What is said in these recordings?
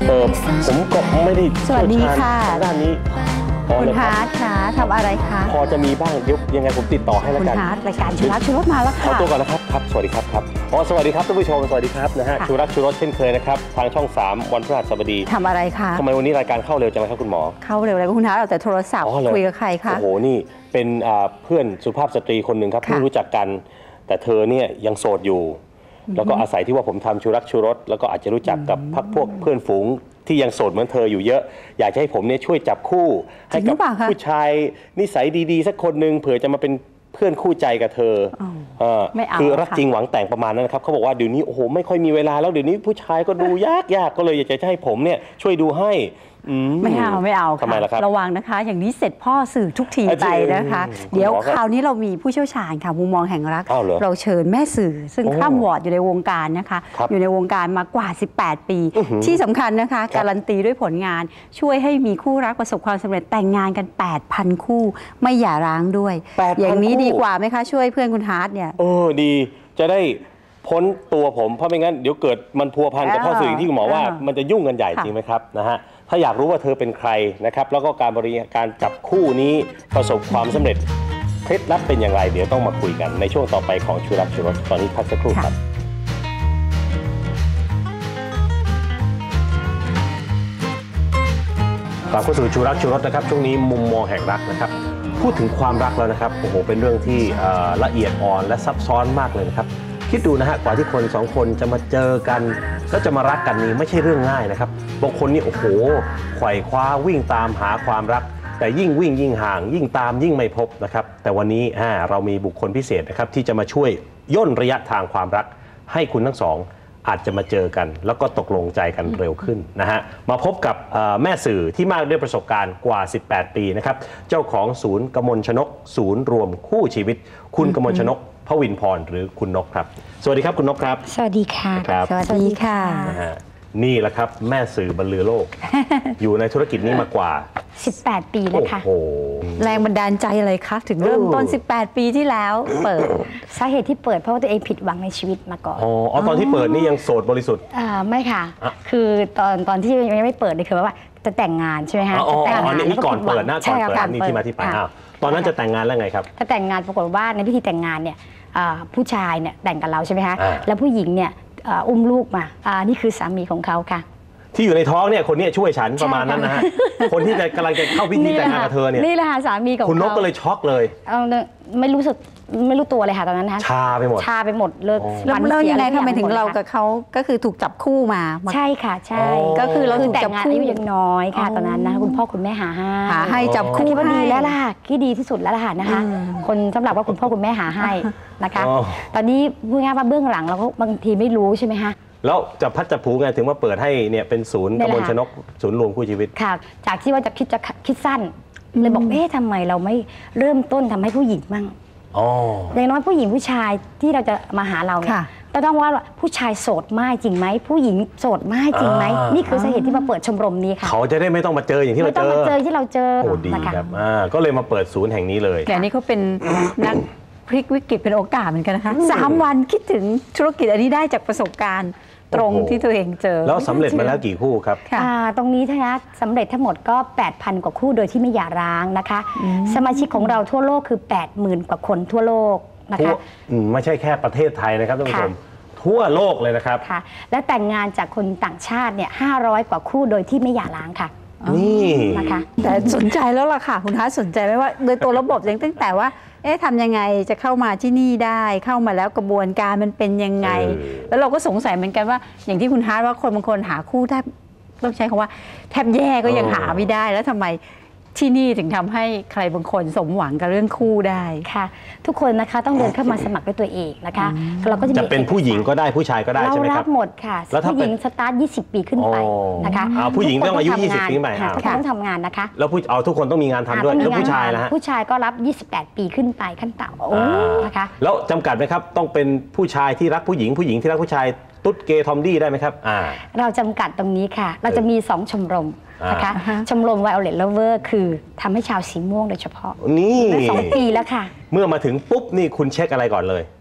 ผมก็ไม่ได้สวัสดีค่ะด้านนี้คุณฮาร์ดคะทำอะไรคะพอจะมีบ้างเดี๋ยวยังไงผมติดต่อให้แล้วกันคุณฮาร์ดรายการชูรักชูรสมาแล้วค่ะขอตัวก่อนนะครับครับสวัสดีครับสวัสดีครับท่านผู้ชมสวัสดีครับนะฮะชูรักชูรสเช่นเคยนะครับทางช่อง3วันพฤหัสบดีทำอะไรคะทำไมวันนี้รายการเข้าเร็วจังเลยครับคุณหมอเข้าเร็วเลยคุณฮาร์ดเอาแต่โทรศัพท์คุยกับใครคะโอ้โหนี่เป็นเพื่อนสุภาพสตรีคนหนึ่งครับเพิ่งรู้จักกันแต่เธอเนี่ยยังโสดอยู่แล้วก็อาศัยที่ว่าผมทำชูรักชูรสแล้วก็อาจจะรู้จักกับพวกเพื่อนฝูงที่ยังโสดเหมือนเธออยู่เยอะอยากจะให้ผมเนี่ยช่วยจับคู่ให้กับผู้ชายนิสัยดีๆสักคนหนึ่งเผื่อจะมาเป็นเพื่อนคู่ใจกับเธอคือรักจริงหวังแต่งประมาณนั้นนะครับเขาบอกว่าเดี๋ยวนี้โอ้โหไม่ค่อยมีเวลาแล้วเดี๋ยวนี้ผู้ชายก็ดูยากก็เลยอยากจะให้ผมเนี่ยช่วยดูให้ไม่เอาค่ะระวังนะคะอย่างนี้เสร็จพ่อสื่อทุกทีไปนะคะเดี๋ยวคราวนี้เรามีผู้เชี่ยวชาญค่ะมุมมองแห่งรักเราเชิญแม่สื่อซึ่งข้ามวอร์ดอยู่ในวงการนะคะอยู่ในวงการมากว่า18ปีที่สำคัญนะคะการันตีด้วยผลงานช่วยให้มีคู่รักประสบความสำเร็จแต่งงานกัน 8,000 คู่ไม่หย่าร้างด้วยอย่างนี้ดีกว่าไหมคะช่วยเพื่อนคุณฮาร์ดเนี่ยดีจะได้พ้นตัวผมเพราะไม่งั้นเดี๋ยวเกิดมันพัวพันกับพ่อสื่อที่คุณหมอว่ามันจะยุ่งกันใหญ่จริงไหมครับนะฮะถ้าอยากรู้ว่าเธอเป็นใครนะครับแล้วก็การจับคู่นี้ประสบความสำเร็จเคล็ดลับเป็นอย่างไรเดี๋ยวต้องมาคุยกันในช่วงต่อไปของชูรักชูรสตอนนี้พักสักครู่ครับกลับเข้าสู่ชูรักชูรสนะครับช่วงนี้มุมมองแห่งรักนะครับพูดถึงความรักแล้วนะครับโอ้โหเป็นเรื่องที่ละเอียดอ่อนและซับซ้อนมากเลยนะครับคิดดูนะฮะกว่าที่คนสองคนจะมาเจอกันก็จะมารักกันนี่ไม่ใช่เรื่องง่ายนะครับบางคนนี่โอ้โหไขว่คว้าวิ่งตามหาความรักแต่ยิ่งวิ่งยิ่งห่างยิ่งตามยิ่งไม่พบนะครับแต่วันนี้เรามีบุคคลพิเศษนะครับที่จะมาช่วยย่นระยะทางความรักให้คุณทั้งสองอาจจะมาเจอกันแล้วก็ตกลงใจกันเร็วขึ้นนะฮะมาพบกับแม่สื่อที่มากด้วยประสบการณ์กว่า18ปีนะครับเจ้าของศูนย์กมลชนกศูนย์รวมคู่ชีวิตคุณกมลชนกพวินพรหรือคุณนกครับสวัสดีครับคุณนกครับสวัสดีค่ะสวัสดีค่ะนี่แหละครับแม่สื่อบรรลือโลก อยู่ในธุรกิจนี้มากว่า 18ปีแล้วค่ะแรงบันดาลใจอะไรคะถึงเริ่มต้น18ปีที่แล้วเปิดสาเหตุที่เปิดเพราะว่าตัวเองผิดหวังในชีวิตมาก่อนตอนที่เปิดนี่ยังโสดบริสุทธิ์ไม่ค่ะคือตอนที่ยังไม่เปิดเลยคือว่าจะแต่งงานใช่ไหมคะจะแต่งงานนี่ก่อนเปิดนะก่อนเปิดนี่ที่มาที่ไปตอนนั้นจะแต่งงานแล้วไงครับถ้าแต่งงานปรากฏว่าในพิธีแต่งงานเนี่ยผู้ชายเนี่ยแต่งกับเราใช่ไหมคะแล้วผู้หญิงเนี่ยอุ้มลูกมานี่คือสามีของเขาค่ะที่อยู่ในท้องเนี่ยคนนี้ช่วยฉันประมาณนั้นนะฮะคนที่กำลังจะเข้าพิธีแต่งงานกับเธอเนี่ยนี่แหละค่ะสามีของคุณนกก็เลยช็อกเลยไม่รู้ตัวเลยค่ะตอนนั้นนะชาไปหมดเลยแล้วยังไงทำไมถึงเรากับเขาก็คือถูกจับคู่มาใช่ค่ะใช่ก็คือเราถูกแต่งงานอายุยังน้อยค่ะตอนนั้นนะคุณพ่อคุณแม่หาให้จับคู่ก็ดีแล้วล่ะที่ดีที่สุดแล้วล่ะนะคะคนสำหรับว่าคุณพ่อคุณแม่หาให้นะคะตอนนี้พูดง่ายว่าเบื้องหลังเราก็บางทีไม่รู้ใช่ไหมคะแล้วจะพัดจะผูไงถึงว่าเปิดให้เนี่ยเป็นศูนย์กมลชนกศูนย์รวมคู่ชีวิตค่ะจากที่ว่าจะคิดสั้นเลยบอกทำไมเราไม่เริ่มต้นทำให้ผู้หญิงบ้างอย่างน้อยผู้หญิงผู้ชายที่เราจะมาหาเราเนี่ยต้องว่าผู้ชายโสดมากจริงไหมผู้หญิงโสดมากจริงไหมนี่คือสาเหตุที่มาเปิดชมรมนี้ค่ะเขาจะได้ไม่ต้องมาเจออย่างที่เราเจอไม่ต้องมาเจอที่เราเจอโอ้ดีครับก็เลยมาเปิดศูนย์แห่งนี้เลยแต่นี่เขาเป็นนักพลิกวิกฤตเป็นโอกาสเหมือนกันนะคะ3 วันคิดถึงธุรกิจอันนี้ได้จากประสบการณ์ตรงที่ตัวเองเจอแล้วสำเร็จมาแล้วกี่คู่ครับตรงนี้นะสำเร็จทั้งหมดก็ 8,000 กว่าคู่โดยที่ไม่หย่าร้างนะคะสมาชิกของเราทั่วโลกคือ 80,000 กว่าคนทั่วโลกนะคะไม่ใช่แค่ประเทศไทยนะครับท่านผู้ชมทั่วโลกเลยนะครับค่ะและแต่งงานจากคนต่างชาติเนี่ย500 กว่าคู่โดยที่ไม่หย่าร้างค่ะนี่นะคะแต่สนใจแล้วล่ะค่ะคุณท้าสนใจไหมว่าโดยตัวระบบตั้งแต่ว่าทำยังไงจะเข้ามาที่นี่ได้เข้ามาแล้วกระบวนการมันเป็นยังไงแล้วเราก็สงสัยเหมือนกันว่าอย่างที่คุณท้าว่าคนบางคนหาคู่แทบต้องใช้คำว่าแทบแย่ก็ยังหาไม่ได้แล้วทำไมที่นี่ถึงทำให้ใครบางคนสมหวังกับเรื่องคู่ได้ค่ะทุกคนนะคะต้องเดินเข้ามาสมัครด้วยตัวเองนะคะเราก็จะเป็นผู้หญิงก็ได้ผู้ชายก็ได้ใช่ไหมครับเรารับหมดค่ะผู้หญิงสตาร์ท20 ปีขึ้นไปนะคะผู้หญิงต้องอายุ20 ปีขึ้นไปทุกคนต้องทำงานนะคะแล้วทุกคนต้องมีงานทำด้วยแล้วผู้ชายนะฮะผู้ชายก็รับ28 ปีขึ้นไปขั้นต่ำนะคะแล้วจำกัดไหมครับต้องเป็นผู้ชายที่รักผู้หญิงผู้หญิงที่รักผู้ชายตุ๊ดเกย์ทอมดี้ได้ไหมครับเราจำกัดตรงนี้ค่ะเราจะมี2 ชมรมนะคะชมรม Violet Lover คือทำให้ชาวสีม่วงโดยเฉพาะนี่ 2 ปีแล้วค่ะเมื่อมาถึงปุ๊บนี่คุณเช็คอะไรก่อนเลย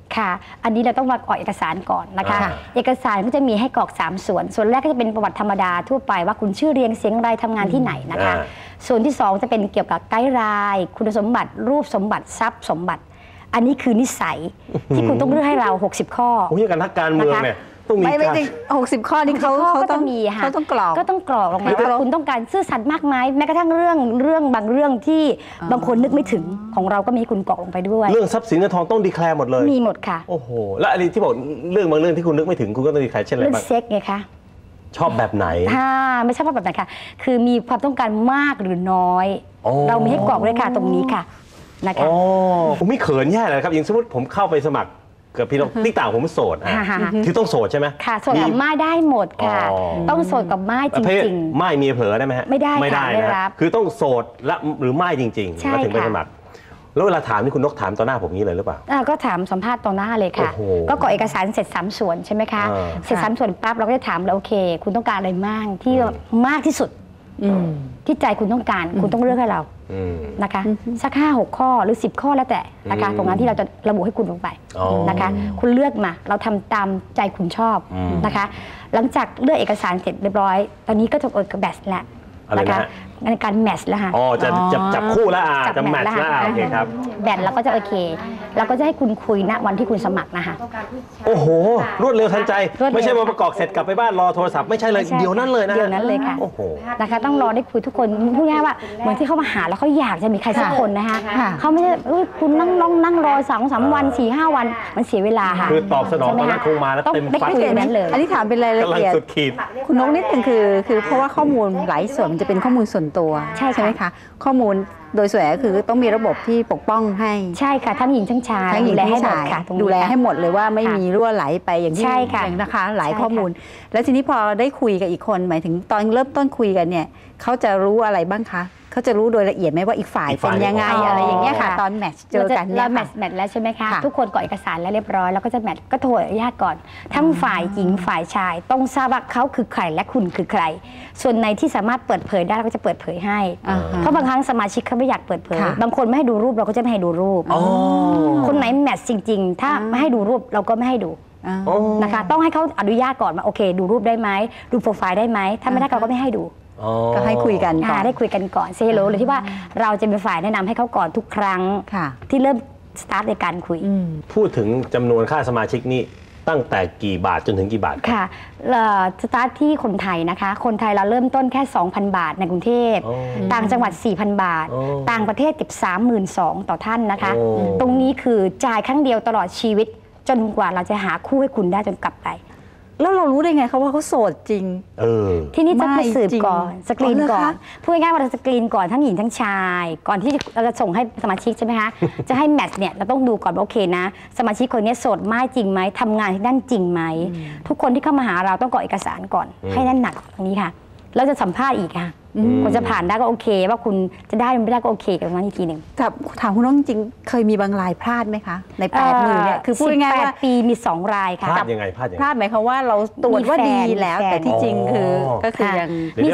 ค่ะอันนี้เราต้องมากรอกเอกสารก่อนนะคะเอกสารก็จะมีให้กรอก3ส่วนส่วนแรกก็จะเป็นประวัติธรรมดาทั่วไปว่าคุณชื่อเรียงเสียงอะไรทำงานที่ไหนนะคะส่วนที่2จะเป็นเกี่ยวกับไกด์ไลน์คุณสมบัติรูปสมบัติทรัพย์สมบัติอันนี้คือนิสัยที่คุณต้องเลือกให้เรา60ข้อโอ้ยกันทักการเมืองเนี่ยต้องมีไม่จริง60 ข้อนี่เขาต้องมีค่ะเขาต้องกรอกก็ต้องกรอกลงมาว่าคุณต้องการซื่อสัตย์มากไหมแม้กระทั่งเรื่องบางเรื่องที่บางคนนึกไม่ถึงของเราก็มีคุณกรอกลงไปด้วยเรื่องทรัพย์สินเงินทองต้องดีแคลร์หมดเลยมีหมดค่ะโอ้โหแล้วอะไรที่บอกเรื่องบางเรื่องที่คุณนึกไม่ถึงคุณก็ต้องดีแคลร์เช่นอะไรบ้างเรื่องเซ็กไงคะชอบแบบไหนไม่ชอบแบบไหนค่ะคือมีความต้องการมากหรือน้อยเรามีให้กรอกเลยค่ะตรงนี้ค่ะนะคะผมไม่เขินแย่เลยครับอย่างสมมติผมเข้าไปสมัครกับพี่น้องติ๊กต่างผมโสดที่ต้องโสดใช่ไหมค่ะโสดกับม่ายได้หมดค่ะต้องโสดกับม่ายจริงๆม่ายเมียเผลอได้ไหมฮะไม่ได้ไม่รับคือต้องโสดและหรือม่ายจริงๆแล้วถึงไปสมัครแล้วเวลาถามนี่คุณนกถามต่อหน้าผมนี้เลยหรือเปล่าก็ถามสัมภาษณ์ต่อหน้าเลยค่ะก็กรอกเอกสารเสร็จ3ส่วนใช่ไหมคะเสร็จ3ส่วนปั๊บเราก็จะถามแล้วโอเคคุณต้องการอะไรมากที่มากที่สุดที่ใจคุณต้องการคุณต้องเลือกให้เรานะคะสัก5-6 ข้อหรือ10 ข้อแล้วแต่นะคะตรงนั้นที่เราจะระบุให้คุณลงไปนะคะคุณเลือกมาเราทำตามใจคุณชอบนะคะหลังจากเลือกเอกสารเสร็จเรียบร้อยตอนนี้ก็จะเอกแบทแล้วนะคะในการแมทช์แล้วค่ะจะจับคู่แล้วจะแมทช์แล้วโอเคครับแบทแล้วก็จะโอเคเราก็จะให้คุณคุยณวันที่คุณสมัครนะคะโอ้โหรวดเร็วทันใจไม่ใช่มาประกอบเสร็จกลับไปบ้านรอโทรศัพท์ไม่ใช่เลยเดี๋ยวนั้นเลยนะเดี๋ยวนั้นเลยค่ะโอ้โหนะคะต้องรอได้คุยทุกคนพูดง่ายว่าเหมือนที่เขามาหาแล้วเขาอยากจะมีใครสักคนนะคะเขาไม่ใช่คุณนั่งรอ2-3 วัน 4-5 วันมันเสียเวลาค่ะคือตอบสนองตอนนั้นคงมาแล้วเต็มฟัดนั้นเลยอันนี้ถามเป็นรายละเอียดคุณนกนิดนึงคือเพราะว่าข้อมูลหลายส่วนมันจะเป็นข้อมูลส่วนตัวใช่ไหมคะข้อมูลโดยส่วนใหญ่ก็คือต้องมีระบบที่ปกป้องให้ใช่ค่ะทั้งหญิงทั้งชายดูแลให้หมดค่ะดูแลให้หมดเลยว่าไม่มีรั่วไหลไปอย่างที่นะคะหลายข้อมูลแล้วทีนี้พอได้คุยกับอีกคนหมายถึงตอนเริ่มต้นคุยกันเนี่ยเขาจะรู้อะไรบ้างคะเขาจะรู้โดยละเอียดไหมว่าอีกฝ่ายเป็นยังไงอะไรอย่างเงี้ยค่ะตอนแมทช์เจอกันเราแมทช์แล้วใช่ไหมคะทุกคนกรอกเอกสารแล้วเรียบร้อยแล้วก็จะแมทช์ก็โทรญาติก่อนทั้งฝ่ายหญิงฝ่ายชายต้องทราบว่าเขาคือใครและคุณคือใครส่วนในที่สามารถเปิดเผยได้เราก็จะเปิดเผยให้เพราะบางครั้งสมาชิกเขาไม่อยากเปิดเผยบางคนไม่ให้ดูรูปเราก็จะไม่ให้ดูรูปคนไหนแมทช์จริงๆถ้าไม่ให้ดูรูปเราก็ไม่ให้ดูนะคะต้องให้เขาอนุญาตก่อนว่าโอเคดูรูปได้ไหมดูโปรไฟล์ได้ไหมถ้าไม่ได้เราก็ไม่ให้ดูก็ให้คุยกันก่อนได้คุยกันก่อนเซโลเลยที่ว่าเราจะเป็นฝ่ายแนะนำให้เขาก่อนทุกครั้งที่เริ่มสตาร์ทในการคุยพูดถึงจำนวนค่าสมาชิกนี่ตั้งแต่กี่บาทจนถึงกี่บาทค่ะสตาร์ทที่คนไทยนะคะคนไทยเราเริ่มต้นแค่ 2,000 บาทในกรุงเทพต่างจังหวัด 4,000 บาทต่างประเทศเก็บ 32,000 ต่อท่านนะคะตรงนี้คือจ่ายครั้งเดียวตลอดชีวิตจนกว่าเราจะหาคู่ให้คุณได้จนกลับไปแล้วเรารู้ได้ไงเขาว่าเขาโสดจริงที่นี่จะไปสืบก่อนสกรีนก่อนพูดง่ายๆว่าเราสกรีนก่อนทั้งหญิงทั้งชายก่อนที่เราจะส่งให้สมาชิกใช่ไหมคะจะให้แมทช์เนี่ยเราต้องดูก่อนว่าโอเคนะสมาชิกคนนี้โสดไม่จริงไหมทำงานที่นั่นจริงไหมทุกคนที่เข้ามาหาเราต้องกรอกเอกสารก่อนให้แน่นหนักตรงนี้ค่ะแล้วจะสัมภาษณ์อีกค่ะคนจะผ่านได้ก็โอเคว่าคุณจะได้ไม่ได้ก็โอเคกับนั้นอีกทีหนึ่งถามคุณน้องจริงเคยมีบางรายพลาดไหมคะใน80,000เนี่ยคือพูดง่ายๆว่าปีมี2 รายค่ะพลาดยังไงพลาดหมายความว่าเราตรวจว่าดีแล้วแต่ที่จริงคือก็คือยังมี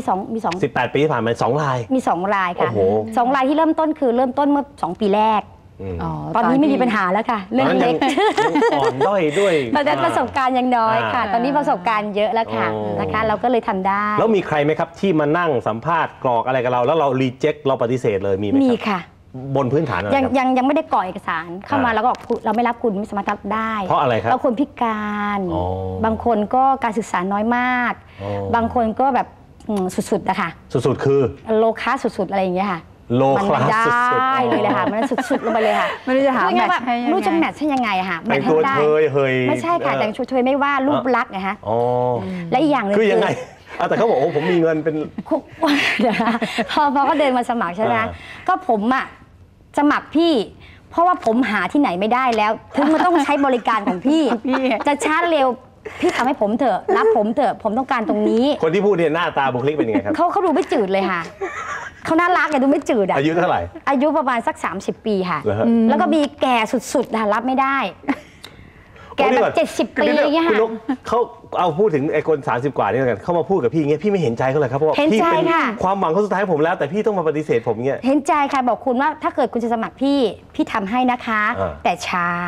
2 18 ปีที่ผ่านมา2 รายมี2 รายค่ะ2 รายที่เริ่มต้นคือเริ่มต้นเมื่อ2 ปีแรกตอนนี้ไม่มีปัญหาแล้วค่ะเรื่องเล็กอ่อนด้อยด้วยประสบการณ์ยังน้อยค่ะตอนนี้ประสบการณ์เยอะแล้วค่ะนะคะเราก็เลยทำได้แล้วมีใครไหมครับที่มานั่งสัมภาษณ์กรอกอะไรกับเราแล้วเรารีเจ็คเราปฏิเสธเลยมีไหมมีค่ะบนพื้นฐานอะไรยังไม่ได้กรอกเอกสารเข้ามาแล้วก็เราไม่รับคุณไม่สามารถรับได้เพราะอะไรครับบางคนพิการบางคนก็การศึกษาน้อยมากบางคนก็แบบสุดๆนะคะสุดๆคือโลคาสุดๆอะไรอย่างเงี้ยค่ะโลคลาสสุดๆเลยค่ะมันสุดๆลงไปเลยค่ะไม่รู้จะหาแมทช์ให้รู้จะแมทช์ให้ยังไงค่ะแต่งตัวเทยไม่ใช่ค่ะแต่งเทยไม่ว่ารูปลักษณ์นะคะและอีกอย่างนึงคือยังไงแต่เขาบอกโอ้ผมมีเงินเป็นพอเขาเดินมาสมัครใช่ไหมก็ผมอะสมัครพี่เพราะว่าผมหาที่ไหนไม่ได้แล้วถึงมันต้องใช้บริการของพี่จะช้าเร็วพี่ทำให้ผมเถอะรับผมเถอะผมต้องการตรงนี้คนที่พูดเนี่ยหน้าตาบุคลิกเป็นยังไงครับเขาดูไม่จืดเลยค่ะเขาน่ารักแต่ดูไม่จืดอายุเท่าไหร่อายุประมาณสัก30 ปีค่ะแล้วก็มีแก่สุดๆค่ะรับไม่ได้แก่แบบ70 ปีอย่างเงี้ยค่ะเขาเอาพูดถึงไอ้คน30 กว่านี่กันเขามาพูดกับพี่อย่างเงี้ยพี่ไม่เห็นใจเขาเลยครับเพราะว่าพี่เป็นความหวังเขาสุดท้ายผมแล้วแต่พี่ต้องมาปฏิเสธผมเงี้ยเห็นใจค่ะบอกคุณว่าถ้าเกิดคุณจะสมัครพี่ทำให้นะคะแต่ช้า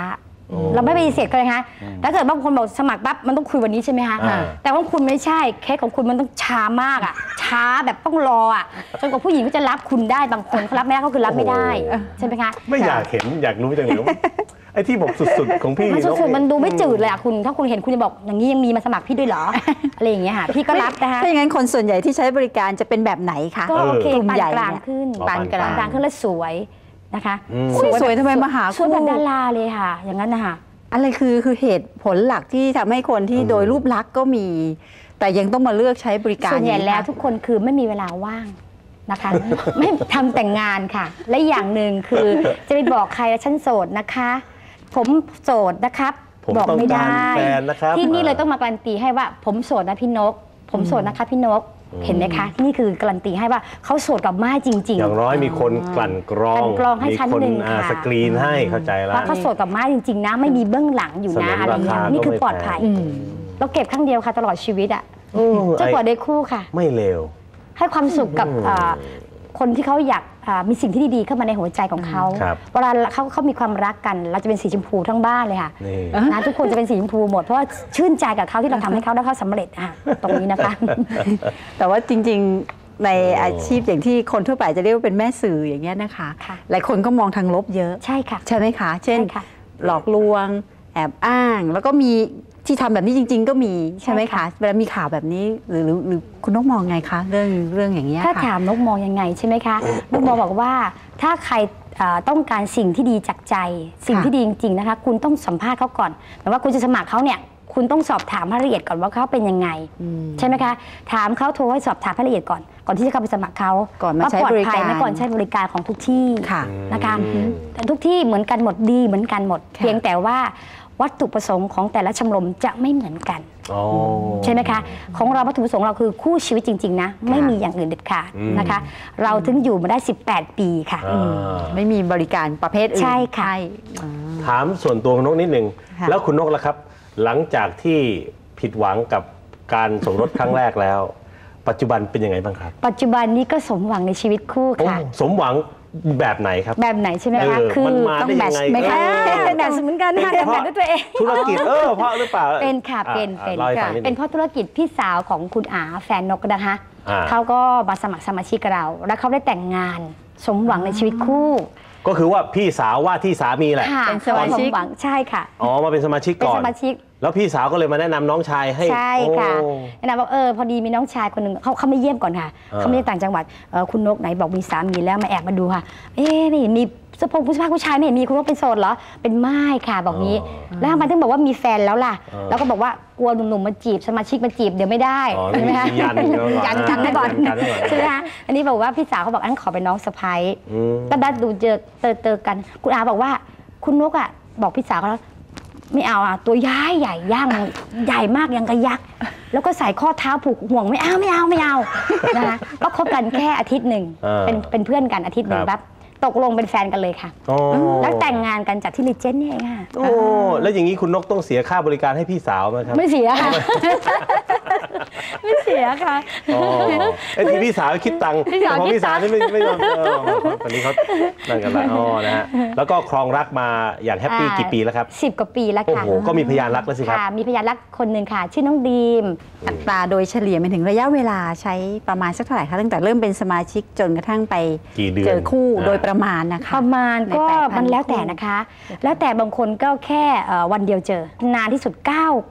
เราไม่ปฏิเสธกันเลยคะถ้าเกิดบางคนบอกสมัครปั๊บมันต้องคุยวันนี้ใช่ไหมคะแต่ว่าคุณไม่ใช่เคสของคุณมันต้องช้ามากอ่ะช้าแบบต้องรออ่ะจนกว่าผู้หญิงก็จะรับคุณได้บางคนเขารับไม่ได้เขาคือรับไม่ได้ใช่ไหมคะไม่อยากเห็นอยากรู้จังเลยไอ้ที่บอกสุดๆของพี่มันสุดๆมันดูไม่จืดเลยอ่ะคุณถ้าคุณเห็นคุณจะบอกอย่างนี้ยังมีมาสมัครพี่ด้วยเหรออะไรอย่างเงี้ยค่ะพี่ก็รับนะคะถ้าอย่างนั้นคนส่วนใหญ่ที่ใช้บริการจะเป็นแบบไหนคะก็โอเคปานกลางขึ้นปานกลางขึ้นและสวยนะคะสวยทำไมมาหาสวยแบบดาราเลยค่ะอย่างนั้นนะคะอะไรคือเหตุผลหลักที่ทำให้คนที่โดยรูปลักษณ์ก็มีแต่ยังต้องมาเลือกใช้บริการส่วนใหญ่แล้วทุกคนคือไม่มีเวลาว่างนะคะไม่ทำแต่งงานค่ะและอย่างหนึ่งคือจะไปบอกใครฉันโสดนะคะผมโสดนะครับบอกไม่ได้ที่นี่เลยต้องมาการันตีให้ว่าผมโสดนะพี่นกผมโสดนะคะพี่นกเห็นไหมคะนี่คือการันตีให้ว่าเขาโสดกับม่ายจริงๆอย่างน้อยมีคนกลั่นกรองให้ชั้นหนึ่งค่ะสกรีนให้เข้าใจแล้วว่าเขาโสดกับม่ายจริงๆนะไม่มีเบื้องหลังอยู่นะอะไรอย่างนี้นี่คือปลอดภัยเราเก็บครั้งเดียวค่ะตลอดชีวิตอ่ะจะกว่าได้คู่ค่ะไม่เลวให้ความสุขกับคนที่เขาอยากมีสิ่งที่ดีๆเข้ามาในหัวใจของเขาเวลาเขามีความรักกันเราจะเป็นสีชมพูทั้งบ้านเลยค่ะนะทุกคนจะเป็นสีชมพูหมดเพราะว่าชื่นใจกับเขาที่เราทำให้เขาได้เขาสำเร็จตรงนี้นะคะแต่ว่าจริงๆในอาชีพอย่างที่คนทั่วไปจะเรียกว่าเป็นแม่สื่ออย่างเงี้ยนะคะหลายคนก็มองทางลบเยอะใช่ค่ะใช่ไหมคะเช่นหลอกลวงแอบอ้างแล้วก็มีที่ทำแบบนี้จริงๆก็มีใช่ไหมคะเวลามีข่าวแบบนี้หรือคุณนกมองไงคะเรื่องอย่างนี้ถ้าถามนกมองยังไงใช่ไหมคะนกมองบอกว่าถ้าใครต้องการสิ่งที่ดีจากใจสิ่งที่ดีจริงๆนะคะคุณต้องสัมภาษณ์เขาก่อนแต่ว่าคุณจะสมัครเขาเนี่ยคุณต้องสอบถามรายละเอียดก่อนว่าเขาเป็นยังไงใช่ไหมคะถามเขาโทรให้สอบถามรายละเอียดก่อนที่จะเข้าไปสมัครเขาก่อนมาใช้บริการก่อนใช้บริการของทุกที่นะคะทุกที่เหมือนกันหมดดีเหมือนกันหมดเพียงแต่ว่าวัตถุประสงค์ของแต่ละชมรมจะไม่เหมือนกันใช่ไหมคะของเราวัตถุประสงค์เราคือคู่ชีวิตจริงๆนะไม่มีอย่างอื่นเด็ดขาดนะคะเราถึงอยู่มาได้18 ปีค่ะไม่มีบริการประเภทอื่นใช่ค่ะถามส่วนตัวคุณนกนิดนึงแล้วคุณนกล่ะครับหลังจากที่ผิดหวังกับการสมรสครั้งแรกแล้วปัจจุบันเป็นยังไงบ้างครับปัจจุบันนี้ก็สมหวังในชีวิตคู่ค่ะสมหวังแบบไหนครับแบบไหนใช่ไหมคะคือต้องแมทช์ไหมคะเป็นแบบเหมือนกันค่ะแบบด้วยตัวเองธุรกิจเพราะหรือเปล่าเป็นค่ะเป็นเพราะธุรกิจพี่สาวของคุณอาแฟนนกนะคะเขาก็มาสมัครสมาชิกเราแล้วเขาได้แต่งงานสมหวังในชีวิตคู่ก็คือว่าพี่สาวว่าที่สามีแหละเป็นสมาชิกใช่ค่ะมาเป็นสมาชิกก่อนเป็นสมาชิกแล้วพี่สาวก็เลยมาแนะนำน้องชายให้ใช่ค่ะแนะนำว่าพอดีมีน้องชายคนหนึ่งเขาไม่เยี่ยมก่อนค่ะเขาไม่ได้ต่างจังหวัดคุณนกไหนบอกมีสามีแล้วมาแอบมาดูค่ะไม่เห็นมีสะพงผู้ชายไม่เห็นมีคุณนกเป็นโสดเหรอเป็นม่ายค่ะบอกนี้แล้วทำไมถึงบอกว่ามีแฟนแล้วล่ะแล้วก็บอกว่ากลัวหนุ่มๆมาจีบสมาชิกมาจีบเดี๋ยวไม่ได้ใช่ไหมคะยันกันไว้ก่อนใช่ไหมคะอันนี้บอกว่าพี่สาวเขาบอกอันขอเป็นน้องสะใภ้ก็ดัดดูเจอกันคุณอาบอกว่าคุณนกบอกพี่สาวเขาแล้วไม่เอาตัวใหญ่ย่างใหญ่มากยังกระยักแล้วก็ใส่ข้อเท้าผูกห่วงไม่เอานะคะก็คบกันแค่อาทิตย์หนึ่งเป็นเพื่อนกันอาทิตย์หนึ่งแบบตกลงเป็นแฟนกันเลยค่ะแล้วแต่งงานกันจากที่ลิเจนนี่เองค่ะโอ้แล้วอย่างนี้คุณนกต้องเสียค่าบริการให้พี่สาวไหมครับไม่เสียค่ะไม่เสียค่ะไอ้ที่พี่สาวคิดตังค์พอพี่สาวนี่ไม่ยอมวันนี้เขานั่นกันแล้วนะฮะแล้วก็ครองรักมาอย่างแฮปปี้กี่ปีแล้วครับ 10 กว่าปีแล้วค่ะโอ้โหก็มีพยานรักแล้วสิครับมีพยานรักคนหนึ่งค่ะชื่อน้องดีมอัตราโดยเฉลี่ยไปถึงระยะเวลาใช้ประมาณสักเท่าไหร่คะตั้งแต่เริ่มเป็นสมาชิกจนกระทั่งไปเจอคู่โดยประมาณนะคะประมาณก็มันแล้วแต่นะคะแล้วแต่บางคนก็แค่วันเดียวเจอนานที่สุด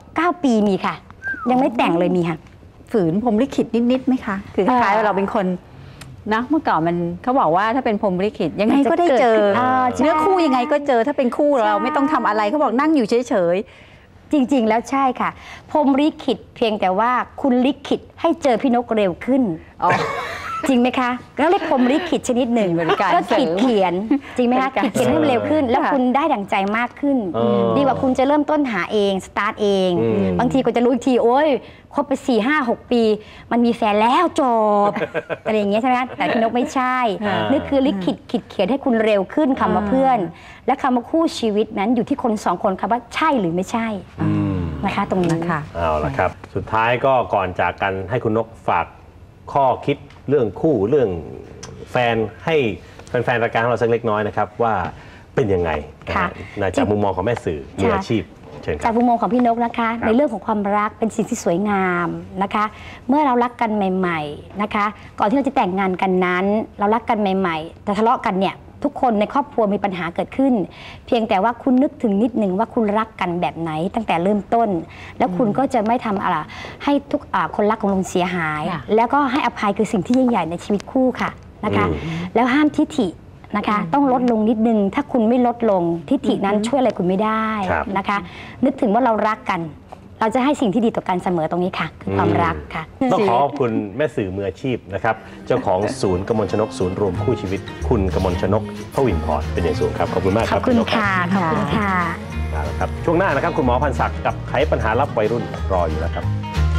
9 ปีมีค่ะยังไม่แต่งเลยมีค่ะฝืนพรหมลิขิตนิดไหมคะคือคล้ายๆเราเป็นคนนะเมื่อก่อนมันเขาบอกว่าถ้าเป็นพรหมลิขิตยังไงก็ได้เจอเนื้อคู่ยังไงก็เจอถ้าเป็นคู่เราไม่ต้องทำอะไรเขาบอกนั่งอยู่เฉยๆจริงๆแล้วใช่ค่ะพรหมลิขิตเพียงแต่ว่าคุณลิขิตให้เจอพี่นกเร็วขึ้นจริงไหมคะแล้วเรียกพรหมลิขิตชนิดหนึ่งก็เขียนจริงไหมคะเขียนให้มันเร็วขึ้นแล้วคุณได้ดั่งใจมากขึ้นดีกว่าคุณจะเริ่มต้นหาเองสตาร์ทเองบางทีก็จะรู้อีกทีโอ๊ยคบไป4-5-6 ปีมันมีแฟนแล้วจบอะไรอย่างเงี้ยใช่ไหมคะแต่พี่นกไม่ใช่นี่คือลิขิตเขียนให้คุณเร็วขึ้นคำว่าเพื่อนและคำว่าคู่ชีวิตนั้นอยู่ที่คน2 คนค่ะว่าใช่หรือไม่ใช่นะคะตรงนี้ค่ะเอาละครับสุดท้ายก็ก่อนจากกันให้คุณนกฝากข้อคิดเรื่องคู่เรื่องแฟนให้แฟนๆรายการของเราสักเล็กน้อยนะครับว่าเป็นยังไงจากมุมมองของแม่สื่อมืออาชีพจากมุมมองของพี่นกนะคะในเรื่องของความรักเป็นสิ่งที่สวยงามนะคะเมื่อเรารักกันใหม่ๆนะคะก่อนที่เราจะแต่งงานกันนั้นเรารักกันใหม่ๆแต่ทะเลาะกันเนี่ยทุกคนในครอบครัวมีปัญหาเกิดขึ้นเพียงแต่ว่าคุณนึกถึงนิดหนึ่งว่าคุณรักกันแบบไหนตั้งแต่เริ่มต้นแล้วคุณก็จะไม่ทำอะไรให้ทุกคนรักของเราเสียหายแล้วก็ให้อภัยคือสิ่งที่ยิ่งใหญ่ในชีวิตคู่ค่ะนะคะแล้วห้ามทิฐินะคะต้องลดลงนิดนึงถ้าคุณไม่ลดลงทิฐินั้นช่วยอะไรคุณไม่ได้นะคะนึกถึงว่าเรารักกันเราจะให้สิ่งที่ดีต่อกันเสมอตรงนี้ค่ะคือความรักค่ะต้องขอบคุณแม่สื่อมืออาชีพนะครับเจ้าของศูนย์กมลชนกศูนย์รวมคู่ชีวิตคุณกมลชนกพวินพรเป็นอย่างสูงครับขอบคุณมากครับขอบคุณค่ะขอบคุณค่ะครับช่วงหน้านะครับคุณหมอพันศักดิ์กับไขปัญหารับวัยรุ่นรออยู่แล้วครับ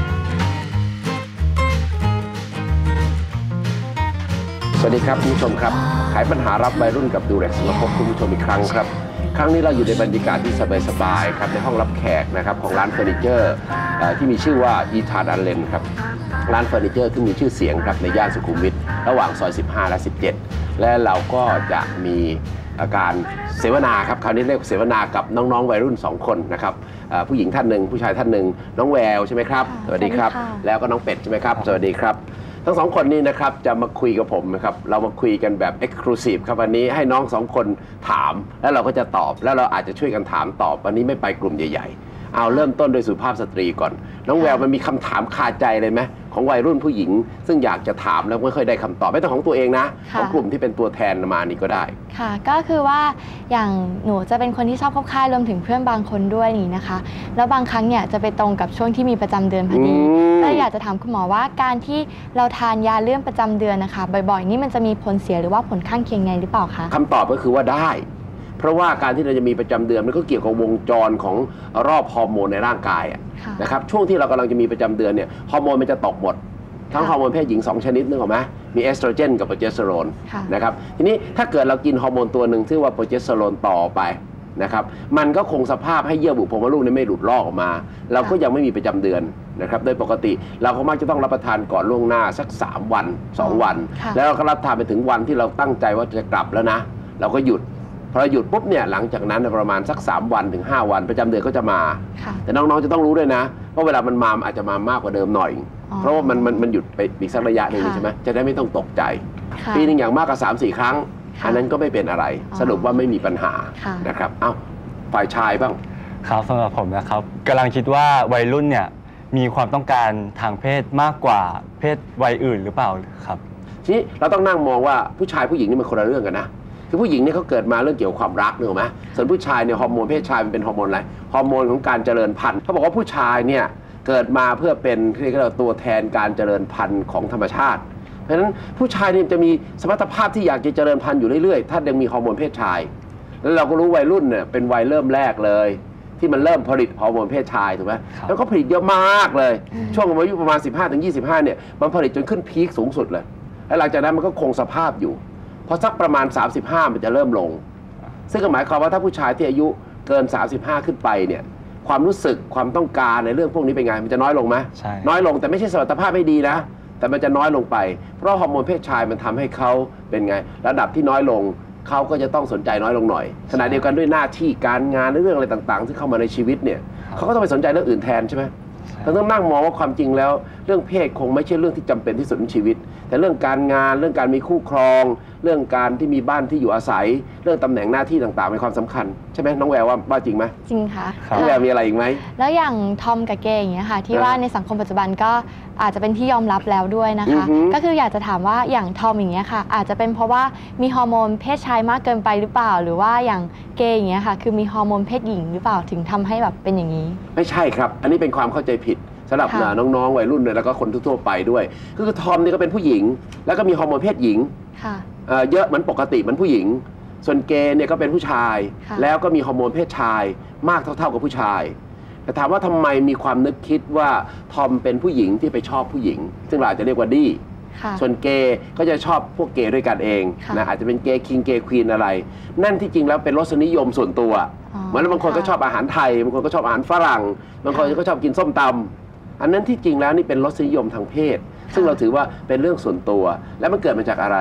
สวัสดีครับคุณผู้ชมครับไขปัญหารับวัยรุ่นกับดูเร็กซ์มาพบคุณผู้ชมอีกครั้งครับครั้งนี้เราอยู่ในบรรยากาศที่สบายๆครับในห้องรับแขกนะครับของร้านเฟอร์นิเจอร์ที่มีชื่อว่าอีธานอัลเลนครับร้านเฟอร์นิเจอร์ที่มีชื่อเสียงครับในย่านสุขุมวิทระหว่างซอย15และ17และเราก็จะมีการเสวนาครับคราวนี้เรียกเสวนากับน้องๆวัยรุ่น2คนนะครับผู้หญิงท่านหนึ่งผู้ชายท่านหนึ่งน้องแววใช่ไหมครับสวัสดีครับแล้วก็น้องเป็ดใช่ไหมครับสวัสดีครับทั้งสองคนนี้นะครับจะมาคุยกับผมนะครับเรามาคุยกันแบบ Exclusive ครับวันนี้ให้น้องสองคนถามแล้วเราก็จะตอบแล้วเราอาจจะช่วยกันถามตอบวันนี้ไม่ไปกลุ่มใหญ่ๆเอาเริ่มต้นโดยสุภาพสตรีก่อนน้องแววมันมีคำถามคาใจเลยไหมของวัยรุ่นผู้หญิงซึ่งอยากจะถามแล้วไม่ค่อยได้คำตอบไม่ต้องของตัวเองนะของกลุ่มที่เป็นตัวแทนมานี่ก็ได้ค่ะก็คือว่าอย่างหนูจะเป็นคนที่ชอบเข้าค่ายรวมถึงเพื่อนบางคนด้วยนี่นะคะแล้วบางครั้งเนี่ยจะไปตรงกับช่วงที่มีประจำเดือนพอดีก็อยากจะถามคุณหมอว่าการที่เราทานยาเรื่องประจำเดือนนะคะบ่อยๆนี่มันจะมีผลเสียหรือว่าผลข้างเคียงไงหรือเปล่าคะคำตอบก็คือว่าได้เพราะว่าการที่เราจะมีประจำเดือนมันก็เกี่ยวกับวงจรของรอบฮอร์โมนในร่างกายนะครับช่วงที่เรากำลังจะมีประจำเดือนเนี่ยฮอร์โมนมันจะตกหมดทั้งฮอร์โมนเพศหญิง2ชนิดนึกออกไหมมีเอสโตรเจนกับโปรเจสเตอโรนนะครับทีนี้ถ้าเกิดเรากินฮอร์โมนตัวหนึ่งที่ว่าโปรเจสเตอโรนต่อไปนะครับมันก็คงสภาพให้เยื่อบุโพรงมดลูกไม่หลุดลอกออกมาเราก็ยังไม่มีประจำเดือนนะครับโดยปกติเราก็มักจะต้องรับประทานก่อนล่วงหน้าสัก3วัน2วันแล้วเราก็รับประทานไปถึงวันที่เราตั้งใจว่าจะกลับแล้วนะเราก็หยุดพอหยุดปุ๊บเนี่ยหลังจากนั้นประมาณสัก3วันถึง5วันประจำเดือนก็จะมาแต่น้องๆจะต้องรู้ด้วยนะว่าเวลามันมาอาจจะมามากกว่าเดิมหน่อยเพราะว่ามันหยุดไปอีกสักระยะหนึ่งใช่ไหมจะได้ไม่ต้องตกใจปีหนึ่งอย่างมากก็3-4 ครั้งอันนั้นก็ไม่เป็นอะไรสรุปว่าไม่มีปัญหานะครับเอ้าฝ่ายชายบ้างครับสำหรับผมนะครับกำลังคิดว่าวัยรุ่นเนี่ยมีความต้องการทางเพศมากกว่าเพศวัยอื่นหรือเปล่าครับทีนี้เราต้องนั่งมองว่าผู้ชายผู้หญิงนี่มันคนละเรื่องกันนะคือผู้หญิงเนี่ยเขาเกิดมาเรื่องเกี่ยวกับความรักนึกออกไหมส่วนผู้ชายเนี่ยฮอร์โมนเพศชายมันเป็นฮอร์โมนอะไรฮอร์โมนของการเจริญพันธุ์เขาบอกว่าผู้ชายเนี่ยเกิดมาเพื่อเป็นเรียกว่าตัวแทนการเจริญพันธุ์ของธรรมชาติเพราะฉะนั้นผู้ชายเนี่ยจะมีสมรรถภาพที่อยากจะเจริญพันธุ์อยู่เรื่อยๆถ้ายังมีฮอร์โมนเพศชายแล้วเราก็รู้วัยรุ่นเนี่ยเป็นวัยเริ่มแรกเลยที่มันเริ่มผลิตฮอร์โมนเพศชายถูกไหมแล้วก็ผลิตเยอะมากเลยช่วงอายุประมาณ 15-25 เนี่ยมันผลิตจนขึ้นพีคสูงสุดเลยแล้วหลังจากนั้นมันก็คงสภาพอยู่พอสักประมาณ35มันจะเริ่มลงซึ่งก็หมายความว่าถ้าผู้ชายที่อายุเกิน35ขึ้นไปเนี่ยความรู้สึกความต้องการในเรื่องพวกนี้เป็นไงมันจะน้อยลงไหมน้อยลงแต่ไม่ใช่สมรรถภาพไม่ดีนะแต่มันจะน้อยลงไปเพราะฮอร์โมนเพศชายมันทำให้เขาเป็นไงระดับที่น้อยลงเขาก็จะต้องสนใจน้อยลงหน่อยขณะเดียวกันด้วยหน้าที่การงานเรื่องอะไรต่างๆที่เข้ามาในชีวิตเนี่ยเขาก็ต้องไปสนใจเรื่องอื่นแทนใช่ไหมเราต้องนั่งมองว่าความจริงแล้วเรื่องเพศคงไม่ใช่เรื่องที่จำเป็นที่สุดในชีวิตแต่เรื่องการงานเรื่องการมีคู่ครองเรื่องการที่มีบ้านที่อยู่อาศัยเรื่องตำแหน่งหน้าที่ต่างๆเป็นความสำคัญใช่ไหมน้องแววว่าจริงไหมจริงค่ะน้องแววมีอะไรอีกไหมแล้วอย่างทอมกับเกย์อย่างเงี้ยค่ะที่ว่าในสังคมปัจจุบันก็อาจจะเป็นที่ยอมรับแล้วด้วยนะคะก็คืออยากจะถามว่าอย่างทอมอย่างเงี้ยค่ะอาจจะเป็นเพราะว่ามีฮอร์โมนเพศชายมากเกินไปหรือเปล่าหรือว่าอย่างเกย์อย่างเงี้ยค่ะคือมีฮอร์โมนเพศหญิงหรือเปล่าถึงทำให้แบบเป็นอย่างนี้ไม่ใช่ครับอันนี้เป็นความเข้าใจผิดสำหรับน้องๆวัยรุ่นแล้วก็คนทั่วไปด้วยคือทอมนี่ก็เป็นผู้หญิงแล้วก็มีฮอร์โมนเพศหญิงเยอะเหมือนปกติเหมือนผู้หญิงส่วนเกย์เนี่ยก็เป็นผู้ชายแล้วก็มีฮอร์โมนเพศชายมากเท่ากับผู้ชายแต่ถามว่าทำไมมีความนึกคิดว่าทอมเป็นผู้หญิงที่ไปชอบผู้หญิงซึ่งเราอาจจะเรียกว่าดี้ส่วนเกย์ก็จะชอบพวกเกย์ด้วยกันเองนะอาจจะเป็นเกย์คิงเกย์ควีนอะไรนั่นที่จริงแล้วเป็นรสนิยมส่วนตัวเหมือนบางคนก็ชอบอาหารไทยบางคนก็ชอบอาหารฝรั่งบางคนก็ชอบกินส้มตำอันนั้นที่จริงแล้วนี่เป็นรสนิยมทางเพศซึ่งเราถือว่าเป็นเรื่องส่วนตัวและมันเกิดมาจากอะไร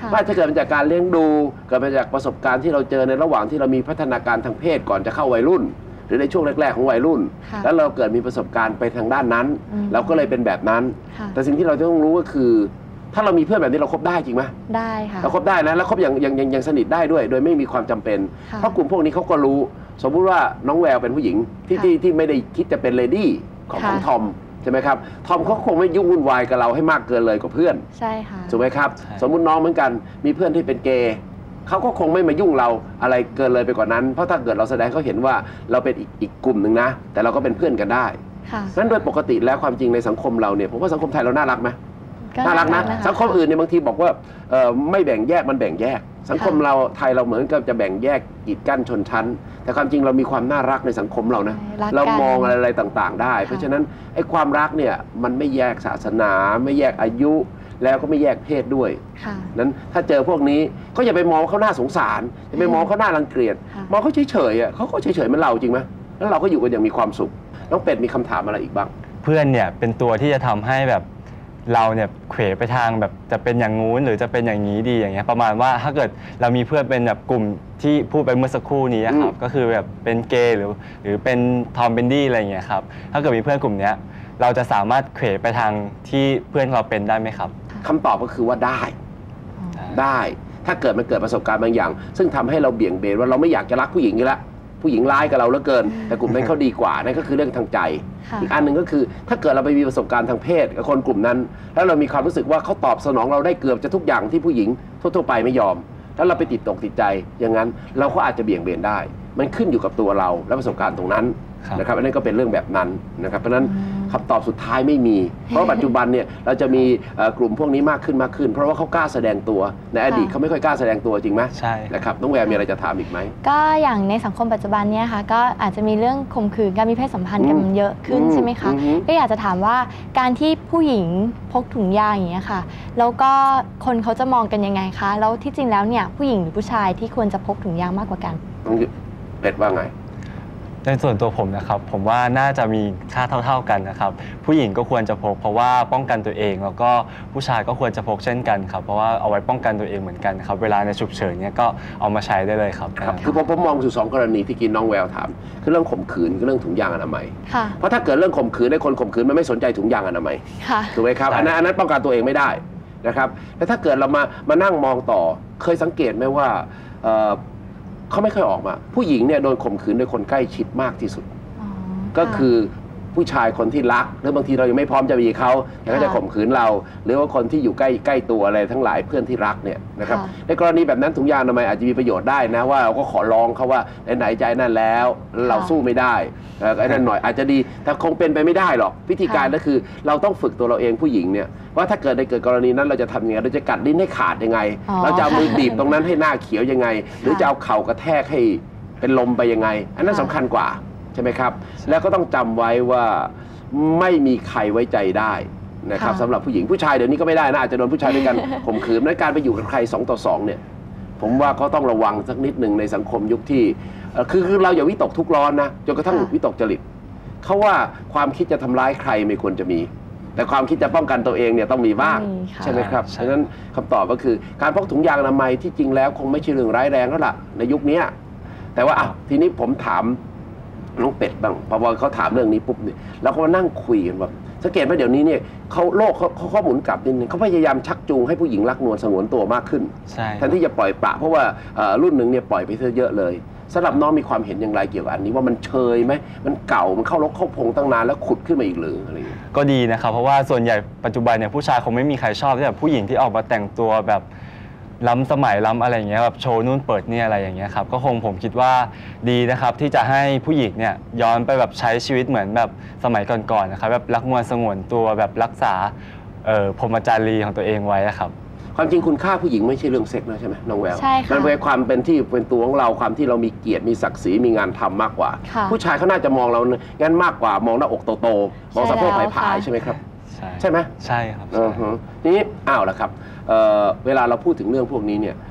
ว่าจะเกิดมาจากการเลี้ยงดูเกิดมาจากประสบการณ์ที่เราเจอในระหว่างที่เรามีพัฒนาการทางเพศก่อนจะเข้าวัยรุ่น หรือในช่วงแรกๆของวัยรุ่นแล้วเราเกิดมีประสบการณ์ไปทางด้านนั้นเราก็เลยเป็นแบบนั้นแต่สิ่งที่เราต้องรู้ก็คือถ้าเรามีเพื่อนแบบนี้เราคบได้จริงไหมได้ค่ะเราคบได้นะแล้วคบอย่างสนิทได้ด้วยโดยไม่มีความจำเป็นเพราะกลุ่มพวกนี้เขาก็รู้สมมุติว่าน้องแววเป็นผู้หญิงที่ไม่ได้คิดจะเป็นเลดี้ของทอมใช่ไหมครับทอมเขาคงไม่ยุ่งวุ่นวายกับเราให้มากเกินเลยกว่าเพื่อนใช่ค่ะถูกไหมครับสมมุติน้องเหมือนกันมีเพื่อนที่เป็นเกย์เขาก็คงไม่มายุ่งเราอะไรเกินเลยไปกว่านั้นเพราะถ้าเกิดเราแสดงเขาเห็นว่าเราเป็นอีกกลุ่มหนึ่งนะแต่เราก็เป็นเพื่อนกันได้นั้นโดยปกติแล้วความจริงในสังคมเราเนี่ยผมว่าสังคมไทยเราน่ารักไหมน่ารักนะสังคมอื่นเนี่ยบางทีบอกว่าไม่แบ่งแยกมันแบ่งแยกสังคมเราไทยเราเหมือนกับจะแบ่งแยกกีดกั้นชนชั้นแต่ความจริงเรามีความน่ารักในสังคมเรานะเรามองอะไรต่างๆได้เพราะฉะนั้นไอ้ความรักเนี่ยมันไม่แยกศาสนาไม่แยกอายุแล้วก็ไม่แยกเพศด้วยนั้นถ้าเจอพวกนี้ก็อย่าไปมองเขาหน้าสงสารอย่าไปมองเขาหน้ารังเกียจมองเขาเฉยๆเขาก็เฉยๆเหมือนเราจริงไหมแล้วเราก็อยู่กันอย่างมีความสุขน้องเป็ดมีคำถามอะไรอีกบ้างเพื่อนเนี่ยเป็นตัวที่จะทำให้แบบเราเนี่ยเขวไปทางแบบจะเป็นอย่างงู้นหรือจะเป็นอย่างนี้ดีอย่างเงี้ยประมาณว่าถ้าเกิดเรามีเพื่อนเป็นแบบกลุ่มที่พูดไปเมื่อสักครู่นี้ครับก็คือแบบเป็นเกย์หรือเป็นทอมเป็นดี้อะไรอย่างเงี้ยครับถ้าเกิดมีเพื่อนกลุ่มนี้เราจะสามารถเขวไปทางที่เพื่อนเราเป็นได้ไหมครับคำตอบก็คือว่าได้ถ้าเกิดมันเกิดประสบการณ์บางอย่างซึ่งทำให้เราเบี่ยงเบนว่าเราไม่อยากจะรักผู้หญิงนี่ละผู้หญิงร้ายกับเราเหลือเกินแต่กลุ่มนั้นเขาดีกว่านั่นก็คือเรื่องทางใจอีกอันหนึ่งก็คือถ้าเกิดเราไปมีประสบการณ์ทางเพศกับคนกลุ่มนั้นแล้วเรามีความรู้สึกว่าเขาตอบสนองเราได้เกือบจะทุกอย่างที่ผู้หญิงทั่วๆไปไม่ยอมแล้วเราไปติดใจอย่างนั้นเราก็อาจจะเบี่ยงเบนได้มันขึ้นอยู่กับตัวเราและประสบการณ์ตรงนั้นนะครับอันนี้ก็เป็นเรื่องแบบนั้นนะครับเพราะฉะนั้นคำตอบสุดท้ายไม่มีเพราะปัจจุบันเนี่ยเราจะมีกลุ่มพวกนี้มากขึ้นเพราะว่าเขากล้าแสดงตัวในอดีตเขาไม่ค่อยกล้าแสดงตัวจริงไหมใช่นะครับน้องแววมีอะไรจะถามอีกไหมก็อย่างในสังคมปัจจุบันเนี่ยค่ะก็อาจจะมีเรื่องข่มขืนการมีเพศสัมพันธ์กันเยอะขึ้นใช่ไหมคะก็อยากจะถามว่าการที่ผู้หญิงพกถุงยางอย่างเงี้ยค่ะแล้วก็คนเขาจะมองกันยังไงคะแล้วที่จริงแล้วเนี่ยผู้หญิงหรือผู้ชายที่ควรจะพกถุงยางมากกว่ากันเป็ดว่าไงในส่วนตัวผมนะครับผมว่าน่าจะมีค่าเท่าๆกันนะครับผู้หญิงก็ควรจะพกเพราะว่าป้องกันตัวเองแล้วก็ผู้ชายก็ควรจะพกเช่นกันครับเพราะว่าเอาไว้ป้องกันตัวเองเหมือนกันครับเวลาในฉุกเฉินเนี่ยก็เอามาใช้ได้เลยครับคือผมมองอยู่2กรณีที่กินน้องแววถามคือเรื่องข่มขืนกับเรื่องถุงยางอนามัยเพราะถ้าเกิดเรื่องข่มขืนในคนข่มขืนมันไม่สนใจถุงยางอนามัยถูกไหมครับอันนั้นป้องกันตัวเองไม่ได้นะครับแต่ถ้าเกิดเรามานั่งมองต่อเคยสังเกตไหมว่าเขาไม่เคยออกมาผู้หญิงเนี่ยโดนข่มขืนโดยคนใกล้ชิดมากที่สุดก็คือผู้ชายคนที่รักหรือบางทีเรายังไม่พร้อมจะมีเขาแต่ก็จะข่มขืนเราหรือว่าคนที่อยู่ใกล้ตัวอะไรทั้งหลายเพื่อนที่รักเนี่ยนะครับในกรณีแบบนั้นถุงยางอนามัยอาจจะมีประโยชน์ได้นะว่าเราก็ขอร้องเขาว่าไหนใจนั่นแล้วเราสู้ไม่ได้ไอ้นั่นหน่อยอาจจะดีแต่คงเป็นไปไม่ได้หรอกวิธีการก็คือเราต้องฝึกตัวเราเองผู้หญิงเนี่ยว่าถ้าเกิดกรณีนั้นเราจะทำยังไงเราจะกัดลิ้นให้ขาดยังไงเราจะเอามือบีบตรงนั้นให้หน้าเขียวยังไงหรือจะเอาเข่ากระแทกให้เป็นลมไปยังไงอันนั้นสำคัญกว่าใช่ไหมครับแล้วก็ต้องจำไว้ว่าไม่มีใครไว้ใจได้นะครับสำหรับผู้หญิงผู้ชายเดี๋ยวนี้ก็ไม่ได้นะอาจจะโดนผู้ชายด้วยกันข่มขืนในการไปอยู่กับใคร2 ต่อ 2เนี่ยผมว่าเขาต้องระวังสักนิดหนึ่งในสังคมยุคที่คือเราอย่าวิตกทุกข์ร้อนนะจนกระทั่งวิตกจริตเขาว่าความคิดจะทำร้ายใครไม่ควรจะมีแต่ความคิดจะป้องกันตัวเองเนี่ยต้องมีบ้างใช่ไหมครับฉะนั้นคำตอบก็คือการพกถุงยางอนามัยที่จริงแล้วคงไม่ใช่เรื่องร้ายแรงแล้วล่ะในยุคนี้แต่ว่าทีนี้ผมถามน้องเป็ดบ้างพอเขาถามเรื่องนี้ปุ๊บเนี่ยเราก็มานั่งคุยกันว่าสังเกตไหมเดี๋ยวนี้เนี่ยโลกเขาหมุนกลับนิดนึงเขาพยายามชักจูงให้ผู้หญิงรักนวลสงวนตัวมากขึ้นแทนที่จะปล่อยปละเพราะว่ารุ่นหนึ่งเนี่ยปล่อยไปเยอะเลยสำหรับน้องมีความเห็นอย่างไรเกี่ยวกับอันนี้ว่ามันเชยไหมมันเก่ามันเข้ารกเข้าพงตั้งนานแล้วขุดขึ้นมาอีกหรืออะไรก็ดีนะครับเพราะว่าส่วนใหญ่ปัจจุบันเนี่ยผู้ชายคงไม่มีใครชอบที่แบบผู้หญิงที่ออกมาแต่งตัวแบบล้ำสมัยล้ำอะไรอย่างเงี้ยแบบโชว์นู่นเปิดนี่อะไรอย่างเงี้ยครับก็คงผมคิดว่าดีนะครับที่จะให้ผู้หญิงเนี่ยย้อนไปแบบใช้ชีวิตเหมือนแบบสมัยก่อนๆนะครับแบบรักนวลสงวนตัวแบบรักษาพรหมจารีของตัวเองไว้ครับความจริงคุณค่าผู้หญิงไม่ใช่เรื่องเซ็กนะใช่ไหมน้องแววใช่ค่ะมันเป็นความเป็นที่เป็นตัวของเราความที่เรามีเกียรติมีศักดิ์ศรีมีงานทำมากกว่าผู้ชายเขาน่าจะมองเรางั้นมากกว่ามองหน้าอกโตๆมองสะโพกผายๆใช่ไหมครับใช่ไหมใช่ครับทีนี้อ้าวละครับเวลาเราพูดถึงเรื่องพวกนี้เนี่ย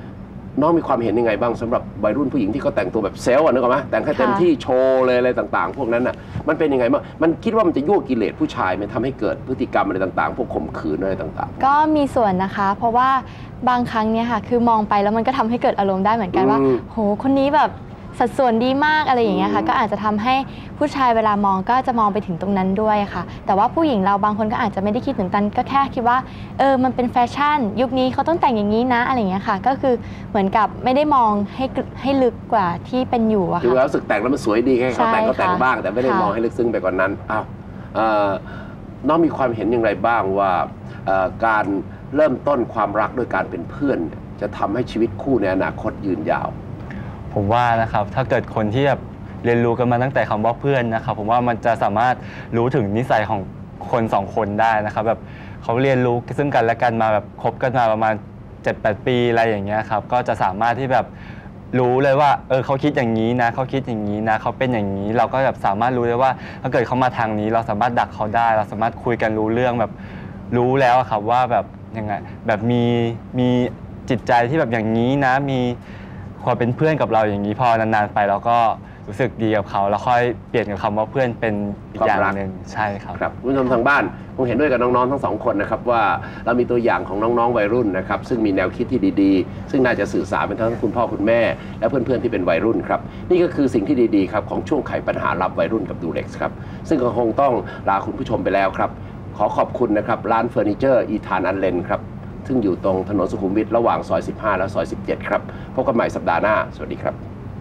น้องมีความเห็นยังไงบ้างสำหรับวัยรุ่นผู้หญิงที่เขาแต่งตัวแบบเซลล์นึกออกไหมแต่งให้เต็มที่โชว์เลยอะไรต่างๆพวกนั้นอ่ะมันเป็นยังไงบ้างมันคิดว่ามันจะยั่วกิเลสผู้ชายมันทำให้เกิดพฤติกรรมอะไรต่างๆพวกข่มขืนอะไรต่างๆก็มีส่วนนะคะเพราะว่าบางครั้งเนี่ยค่ะคือมองไปแล้วมันก็ทำให้เกิดอารมณ์ได้เหมือนกันว่าโหคนนี้แบบสัดส่วนดีมากอะไรอย่างเงี้ยค่ะก็อาจจะทำให้ผู้ชายเวลามองก็จะมองไปถึงตรงนั้นด้วยค่ะแต่ว่าผู้หญิงเราบางคนก็อาจจะไม่ได้คิดถึงนั้นก็แค่คิดว่ามันเป็นแฟชั่นยุคนี้เขาต้องแต่งอย่างนี้นะอะไรอย่างเงี้ยค่ะก็คือเหมือนกับไม่ได้มองให้ลึกกว่าที่เป็นอยู่อะค่ะคือรู้สึกแต่งแล้วมันสวยดีแค่เขาแต่งก็แต่งบ้างแต่ไม่ได้มองให้ลึกซึ้งไปกว่านั้นอ้าวน้องมีความเห็นอย่างไรบ้างว่าการเริ่มต้นความรักด้วยการเป็นเพื่อนจะทำให้ชีวิตคู่ในอนาคตยืนยาวผมว่านะครับถ้าเกิดคนที่แบบเรียนรู้กันมาตั้งแต่คำว่าเพื่อนนะครับผมว่ามันจะสามารถรู้ถึงนิสัยของคนสองคนได้นะครับแบบเขาเรียนรู้ซึ่งกันและกันมาแบบคบกันมาประมาณ 7-8 ปีอะไรอย่างเงี้ยครับก็จะสามารถที่แบบรู้เลยว่าเขาคิดอย่างนี้นะเขาคิดอย่างนี้นะเขาเป็นอย่างนี้เราก็แบบสามารถรู้ได้ว่าถ้าเกิดเขามาทางนี้เราสามารถดักเขาได้เราสามารถคุยกันรู้เรื่องแบบรู้แล้วครับว่าแบบยังไงแบบมีจิตใจที่แบบอย่างนี้นะมีความเป็นเพื่อนกับเราอย่างนี้พอนานๆไปเราก็รู้สึกดีกับเขาแล้วค่อยเปลี่ยนกับคำว่าเพื่อนเป็นอีกอย่างหนึ่งใช่ครับครับคุณผู้ชมทางบ้านคงเห็นด้วยกับน้องๆทั้งสองคนนะครับว่าเรามีตัวอย่างของน้องๆวัยรุ่นนะครับซึ่งมีแนวคิดที่ดีๆซึ่งน่าจะสื่อสารเป็นทั้งคุณพ่อคุณแม่และเพื่อนๆที่เป็นวัยรุ่นครับนี่ก็คือสิ่งที่ดีๆครับของช่วงไขปัญหารับวัยรุ่นกับดูเล็กซ์ครับซึ่งก็คงต้องลาคุณผู้ชมไปแล้วครับขอขอบคุณนะครับร้านเฟอร์นิเจอร์อีธานอันเลนครับซึ่งอยู่ตรงถนนสุขุมวิทระหว่างซอย15และซอย17ครับพบกันใหม่สัปดาห์หน้าสวัสดีครับ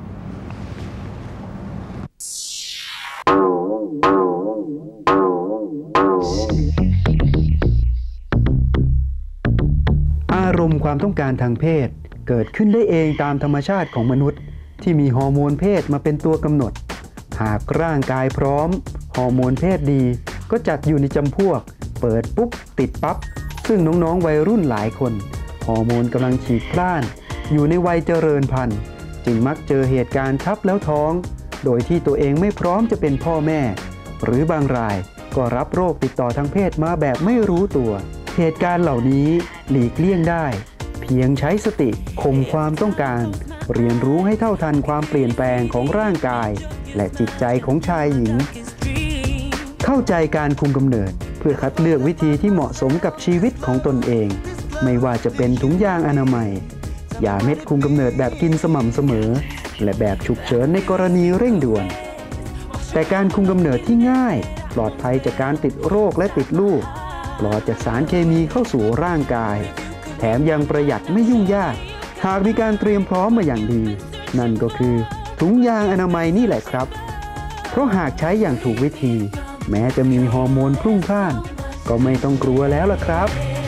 อารมณ์ความต้องการทางเพศเกิดขึ้นได้เองตามธรรมชาติของมนุษย์ที่มีฮอร์โมนเพศมาเป็นตัวกำหนดหากร่างกายพร้อมฮอร์โมนเพศดีก็จัดอยู่ในจำพวกเปิดปุ๊บติดปั๊บซึ่งน้องๆวัยรุ่นหลายคนฮอร์โมนกำลังฉีกพล่านอยู่ในวัยเจริญพันธุ์จึงมักเจอเหตุการณ์ทับแล้วท้องโดยที่ตัวเองไม่พร้อมจะเป็นพ่อแม่หรือบางรายก็รับโรคติดต่อทางเพศมาแบบไม่รู้ตัวเหตุการณ์เหล่านี้หลีกเลี่ยงได้เพียงใช้สติข่มความต้องการเรียนรู้ให้เท่าทันความเปลี่ยนแปลงของร่างกายและจิตใจของชายหญิงเข้าใจการคุมกำเนิดเพื่อคัดเลือกวิธีที่เหมาะสมกับชีวิตของตนเองไม่ว่าจะเป็นถุงยางอนามัยยาเม็ดคุมกำเนิดแบบกินสม่ำเสมอและแบบฉุกเฉินในกรณีเร่งด่วนแต่การคุมกำเนิดที่ง่ายปลอดภัยจากการติดโรคและติดลูกปลอดจากสารเคมีเข้าสู่ร่างกายแถมยังประหยัดไม่ยุ่งยากหากมีการเตรียมพร้อมมาอย่างดีนั่นก็คือถุงยางอนามัยนี่แหละครับเพราะหากใช้อย่างถูกวิธีแม้จะมีฮอร์โมนพรุ่งพล่านก็ไม่ต้องกลัวแล้วล่ะครับ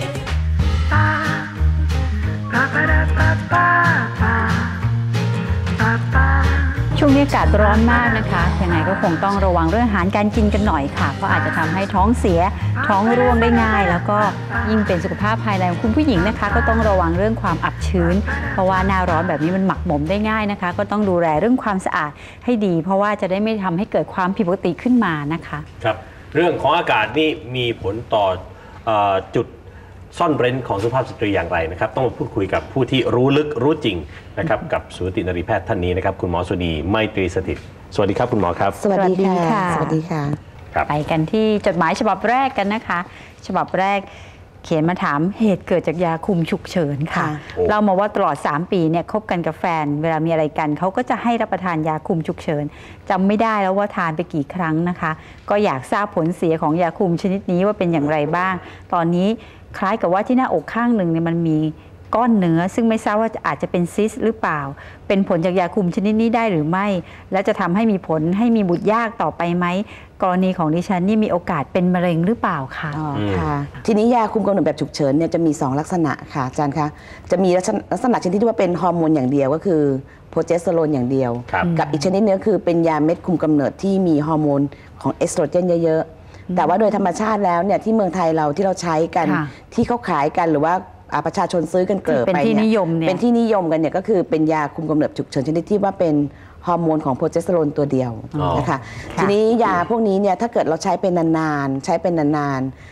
ช่วงนี้อากาศร้อนมากนะคะยังไงก็คงต้องระวังเรื่องอาหารการกินกันหน่อยค่ะเพราะอาจจะทำให้ท้องเสียท้องร่วงได้ง่ายแล้วก็ยิ่งเป็นสุขภาพภายในของคุณผู้หญิงนะคะก็ต้องระวังเรื่องความอับชื้นเพราะว่าหน้าร้อนแบบนี้มันหมักหมมได้ง่ายนะคะก็ต้องดูแลเรื่องความสะอาดให้ดีเพราะว่าจะได้ไม่ทำให้เกิดความผิดปกติขึ้นมานะคะครับเรื่องของอากาศนี่มีผลต่อจุดซ่อนเร้นของสุภาพสตรีอย่างไรนะครับต้องมาพูดคุยกับผู้ที่รู้ลึกรู้จริงนะครับกับสูตินรีแพทย์ท่านนี้นะครับคุณหมอสุนีไมตรีสถิตสวัสดีครับคุณหมอครับสวัสดีค่ะสวัสดีค่ะไปกันที่จดหมายฉบับแรกกันนะคะฉบับแรกเขียนมาถามเหตุเกิดจากยาคุมฉุกเฉินค่ะเรามาว่าตลอด3 ปีเนี่ยคบกันกับแฟนเวลามีอะไรกันเขาก็จะให้รับประทานยาคุมฉุกเฉินจำไม่ได้แล้วว่าทานไปกี่ครั้งนะคะก็อยากทราบผลเสียของยาคุมชนิดนี้ว่าเป็นอย่างไรบ้างตอนนี้คล้ายกับว่าที่หน้าอกข้างหนึ่งเนี่ยมันมีก้อนเนื้อซึ่งไม่ทราบว่าอาจจะเป็นซิสหรือเปล่าเป็นผลจากยาคุมชนิดนี้ได้หรือไม่และจะทำให้มีผลให้มีบุตรยากต่อไปไหมกรณีของดิฉันนี่มีโอกาสเป็นมะเร็งหรือเปล่าคะค่ะทีนี้ยาคุมกำเนิดแบบฉุกเฉินเนี่ยจะมี2ลักษณะค่ะอาจารย์คะจะมีลักษณะชนิดที่ว่าเป็นฮอร์โมนอย่างเดียวก็คือโปรเจสเตอโรนอย่างเดียวกับอีกชนิดนึงคือเป็นยาเม็ดคุมกำเนิดที่มีฮอร์โมนของเอสโตรเจนเยอะๆแต่ว่าโดยธรรมชาติแล้วเนี่ยที่เมืองไทยเราที่เราใช้กันที่เขาขายกันหรือว่าประชาชนซื้อกันเกลือไปเนี่ยเป็นที่นิยมกันเนี่ยก็คือเป็นยาคุมกำเนิดฉุกเฉินชนิดที่ว่าเป็นฮอร์โมนของโปรเจสเตอโรนตัวเดียวนะคะทีนี้ยาพวกนี้เนี่ยถ้าเกิดเราใช้เป็นนานๆ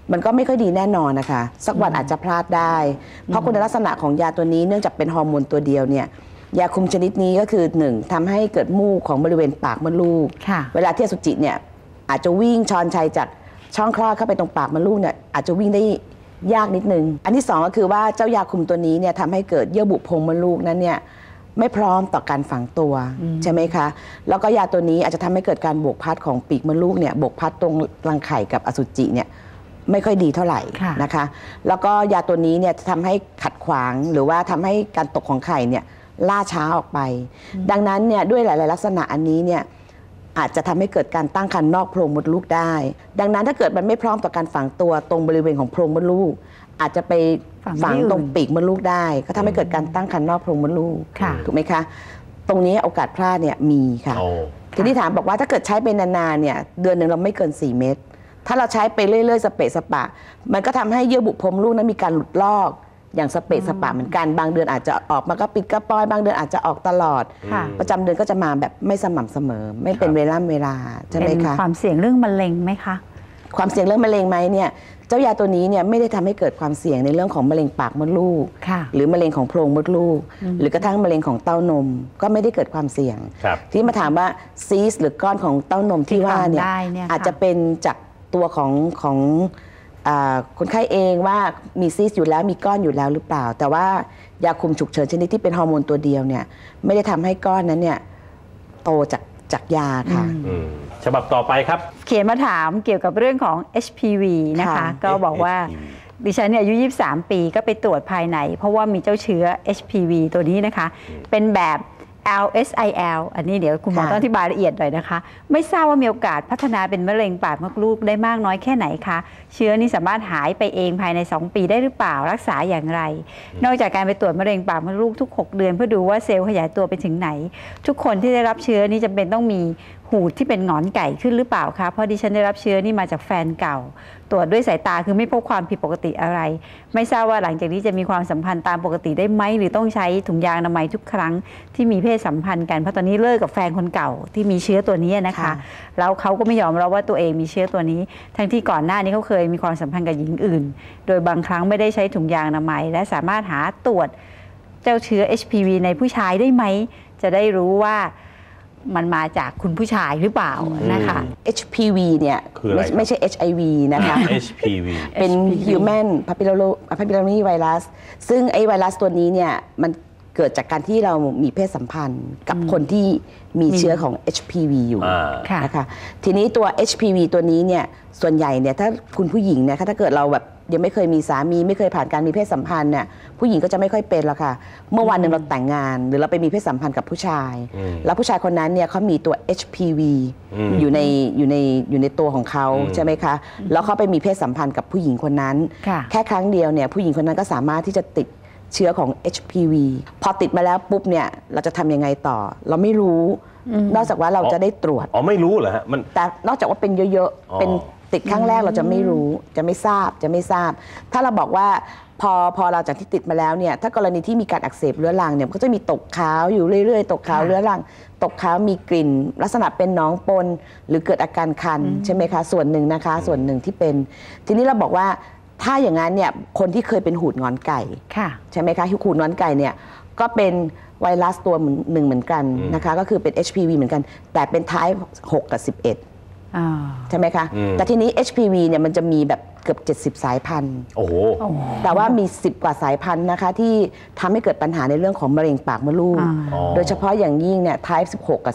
มันก็ไม่ค่อยดีแน่นอนนะคะสักวันอาจจะพลาดได้เพราะคุณลักษณะของยาตัวนี้เนื่องจากเป็นฮอร์โมนตัวเดียวเนี่ยยาคุมชนิดนี้ก็คือ1ทำให้เกิดมูกของบริเวณปากมดลูกเวลาที่อสุจิเนี่ยอาจจะวิ่งชอนชัยจากช่องคลอดเข้าไปตรงปากมดลูกเนี่ยอาจจะวิ่งได้ยากนิดนึงอันที่2ก็คือว่าเจ้ายาคุมตัวนี้เนี่ยทำให้เกิดเยื่อบุโพรงมดลูกนั้นเนี่ยไม่พร้อมต่อการฝังตัวใช่ไหมคะแล้วก็ยาตัวนี้อาจจะทำให้เกิดการบวกพัดของปีกมดลูกเนี่ยบวกพัดตรงรังไข่กับอสุจิเนี่ยไม่ค่อยดีเท่าไหร่นะคะแล้วก็ยาตัวนี้เนี่ยจะทำให้ขัดขวางหรือว่าทำให้การตกของไข่เนี่ยล่าช้าออกไปดังนั้นเนี่ยด้วยหลายๆลักษณะอันนี้เนี่ยอาจจะทำให้เกิดการตั้งครรภ์นอกโพรงมดลูกได้ดังนั้นถ้าเกิดมันไม่พร้อมต่อการฝังตัวตรงบริเวณของโพรงมดลูกอาจจะไปฝังตรงปีกมดลูกได้ก็ทำให้เกิดการตั้งครรภ์นอกโพรงมดลูกถูกไหมคะตรงนี้โอกาสพลาดเนี่ยมีค่ะทีนี้ถามบอกว่าถ้าเกิดใช้ไปนานๆเนี่ยเดือนหนึ่งเราไม่เกิน4 เม็ดถ้าเราใช้ไปเรื่อยๆสเปะสปะมันก็ทำให้เยื่อบุโพรงลูกนั้นมีการหลุดลอกอย่างสเปะสปะเหมือนกันบางเดือนอาจจะออกมาก็ปิดกระปอยบางเดือนอาจจะออกตลอดประจำเดือนก็จะมาแบบไม่สม่ำเสมอไม่เป็นเวลาใช่ไหมคะความเสี่ยงเรื่องมะเร็งไหมคะความเสี่ยงเรื่องมะเร็งไหมเนี่ยเจ้ายาตัวนี้เนี่ยไม่ได้ทำให้เกิดความเสี่ยงในเรื่องของมะเร็งปากมดลูกหรือมะเร็งของโพรงมดลูกหรือกระทั่งมะเร็งของเต้านมก็ไม่ได้เกิดความเสี่ยงที่มาถามว่าซีสหรือก้อนของเต้านมที่ว่าเนี่ยอาจจะเป็นจากตัวของคนไข้เองว่ามีซีสอยู่แล้วมีก้อนอยู่แล้วหรือเปล่าแต่ว่ายาคุมฉุกเฉินชนิดที่เป็นฮอร์โมนตัวเดียวเนี่ยไม่ได้ทำให้ก้อนนั้นเนี่ยโตจากยาค่ะฉบับต่อไปครับเขียนมาถามเกี่ยวกับเรื่องของ HPV นะคะก็บอกว่าดิฉันเนี่ยอายุ23 ปีก็ไปตรวจภายในเพราะว่ามีเจ้าเชื้อ HPV ตัวนี้นะคะเป็นแบบ LSIL อันนี้เดี๋ยวคุณหมอต้องอธิบายละเอียดหน่อยนะคะไม่ทราบว่ามีโอกาสพัฒนาเป็นมะเร็งปากมดลูกได้มากน้อยแค่ไหนคะเชื้อนี้สามารถหายไปเองภายใน2 ปีได้หรือเปล่ารักษาอย่างไรนอกจากการไปตรวจมะเร็งปากมดลูกทุก6 เดือนเพื่อดูว่าเซลล์ขยายตัวไปถึงไหนทุกคนที่ได้รับเชื้อนี้จำเป็นต้องมีหูดที่เป็นหงอนไก่ขึ้นหรือเปล่าคะเพราะดิฉันได้รับเชื้อนี่มาจากแฟนเก่าตรวจด้วยสายตาคือไม่พบความผิดปกติอะไรไม่ทราบว่าหลังจากนี้จะมีความสัมพันธ์ตามปกติได้ไหมหรือต้องใช้ถุงยางอนามัยทุกครั้งที่มีเพศสัมพันธ์กันเพราะตอนนี้เลิกกับแฟนคนเก่าที่มีเชื้อตัวนี้นะคะแล้วเขาก็ไม่ยอมรับว่าตัวเองมีเชื้อตัวนี้ทั้งที่ก่อนหน้านี้เขาเคยมีความสัมพันธ์กับหญิงอื่นโดยบางครั้งไม่ได้ใช้ถุงยางอนามัยและสามารถหาตรวจเจ้าเชื้อ HPV ในผู้ชายได้ไหมจะได้รู้ว่ามันมาจากคุณผู้ชายหรือเปล่านะคะ HPV เนี่ยไม่ใช่ HIV นะคะ HPV เป็น Human Papillary Virus ซึ่งไอ้ไวรัสตัวนี้เนี่ยมันเกิดจากการที่เรามีเพศสัมพันธ์กับคนที่มีเชื้อของ HPV อยู่นะคะทีนี้ตัว HPV ตัวนี้เนี่ยส่วนใหญ่เนี่ยถ้าคุณผู้หญิงเนี่ยถ้าเกิดเราแบบยังไม่เคยมีสามีไม่เคยผ่านการมีเพศสัมพันธ์เนี่ยผู้หญิงก็จะไม่ค่อยเป็นหรอกค่ะเมื่อวันหนึ่งเราแต่งงานหรือเราไปมีเพศสัมพันธ์กับผู้ชายแล้วผู้ชายคนนั้นเนี่ยเขามีตัว HPV อยู่ในตัวของเขาใช่ไหมคะแล้วเขาไปมีเพศสัมพันธ์กับผู้หญิงคนนั้นแค่ครั้งเดียวเนี่ยผู้หญิงคนนั้นก็สามารถที่จะติดเชื้อของ HPV พอติดมาแล้วปุ๊บเนี่ยเราจะทำยังไงต่อเราไม่รู้นอกจากว่าเราจะได้ตรวจไม่รู้เหรอฮะมันแต่นอกจากว่าเป็นเยอะๆเป็นติดครั้งแรกเราจะไม่รู้จะไม่ทราบถ้าเราบอกว่าพอเราจากที่ติดมาแล้วเนี่ยถ้ากรณีที่มีการอักเสบเรื้อรังเนี่ยก็จะมีตกขาวอยู่เรื่อยๆตกขาวเรื้อรังตกขาวมีกลิ่นลักษณะเป็นหนองปนหรือเกิดอาการคันใช่ไหมคะส่วนหนึ่งนะคะส่วนหนึ่งที่เป็นทีนี้เราบอกว่าถ้าอย่างนั้นเนี่ยคนที่เคยเป็นหูดงอนไก่ใช่ไหมคะหูดงอนไก่เนี่ยก็เป็นไวรัสตัวหนึ่งเหมือนกันนะคะก็คือเป็น HPV เหมือนกันแต่เป็น type 6 กับ 11ใช่ไหมคะแต่ทีนี้ HPV เนี่ยมันจะมีแบบเกือบ70 สายพันธุ์แต่ว่ามี10 กว่าสายพันธุ์นะคะที่ทำให้เกิดปัญหาในเรื่องของมะเร็งปากมดลูกโดยเฉพาะอย่างยิ่งเนี่ย type 16 กับ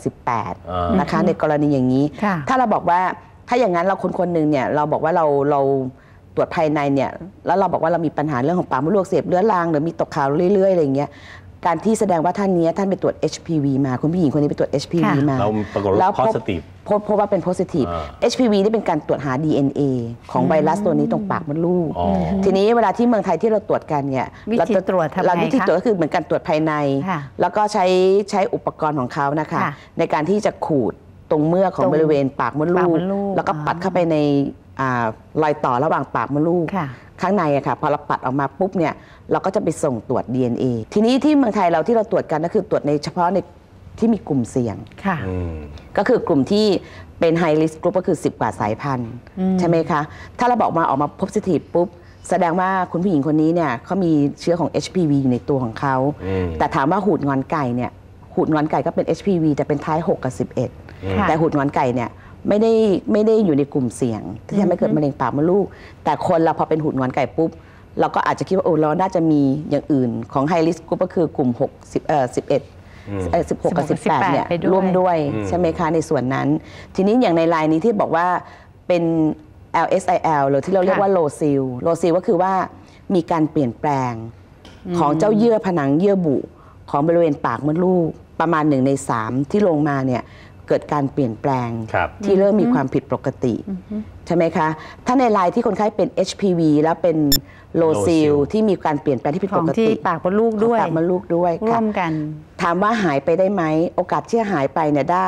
18นะคะในกรณีอย่างนี้ถ้าเราบอกว่าถ้าอย่างนั้นเราคนหนึ่งเนี่ยเราบอกว่าเราตรวจภายในเนี่ยแล้วเราบอกว่าเรามีปัญหาเรื่องของปากมดลูกเสพเรื้อรังหรือมีตกขาวเรื่อยๆอะไรอย่างเงี้ยการที่แสดงว่าท่านไปตรวจ HPV มาคุณผู้หญิงคนนี้ไปตรวจ HPV มาเราปรากฏว่า positive พบว่าเป็น positive HPV นี่เป็นการตรวจหา DNA ของไวรัสตัวนี้ตรงปากมดลูกทีนี้เวลาที่เมืองไทยที่เราตรวจกันเนี่ยวิธีตรวจทำไงคะวิธีตรวจก็คือเหมือนการตรวจภายในแล้วก็ใช้อุปกรณ์ของเขานะคะในการที่จะขูดตรงเมือกของบริเวณปากมดลูกแล้วก็ปัดเข้าไปในรอยต่อระหว่างปากมดลูกข้างในอะค่ะพอเราปัดออกมาปุ๊บเนี่ยเราก็จะไปส่งตรวจ DNA ทีนี้ที่เมืองไทยเราที่เราตรวจกันก็คือตรวจในเฉพาะในที่มีกลุ่มเสี่ยงก็คือกลุ่มที่เป็น high risk group ก็คือ10 กว่าสายพันธุ์ใช่ไหมคะถ้าเราบอกมาออกมา positive ปุ๊บแสดงว่าคุณผู้หญิงคนนี้เนี่ยเขามีเชื้อของ HPV อยู่ในตัวของเขาแต่ถามว่าหูดงอนไก่เนี่ยหูดงอนไก่ก็เป็น HPV แต่เป็นท้าย6 กับ 11แต่หูดงอนไก่เนี่ยไม่ได้อยู่ในกลุ่มเสี่ยงที่จะไม่เกิดมะเร็งปากมดลูกแต่คนเราพอเป็นหูดงอนไก่ปุ๊บเราก็อาจจะคิดว่าเราน่าจะมีอย่างอื่นของ high risk group ก็คือกลุ่ม16 กับ 18เนี่ยร่วมด้วยใช่ไหมคะในส่วนนั้นทีนี้อย่างในรายนี้ที่บอกว่าเป็น LSIL หรือที่เราเรียกว่า low seal low seal ก็คือว่ามีการเปลี่ยนแปลงของเจ้าเยื่อผนังเยื่อบุของบริเวณปากมดลูกประมาณ1 ใน 3ที่ลงมาเนี่ยเกิดการเปลี่ยนแปลงที่เริ่มมีความผิดปกติใช่ไหมคะถ้าในรายที่คนไข้เป็น HPV แล้วเป็น low seal ที่มีการเปลี่ยนแปลงที่ผิดปกติปากมดลูกด้วยปากมดลูกด้วยร่วมกันถามว่าหายไปได้ไหมโอกาสที่จะหายไปเนี่ยได้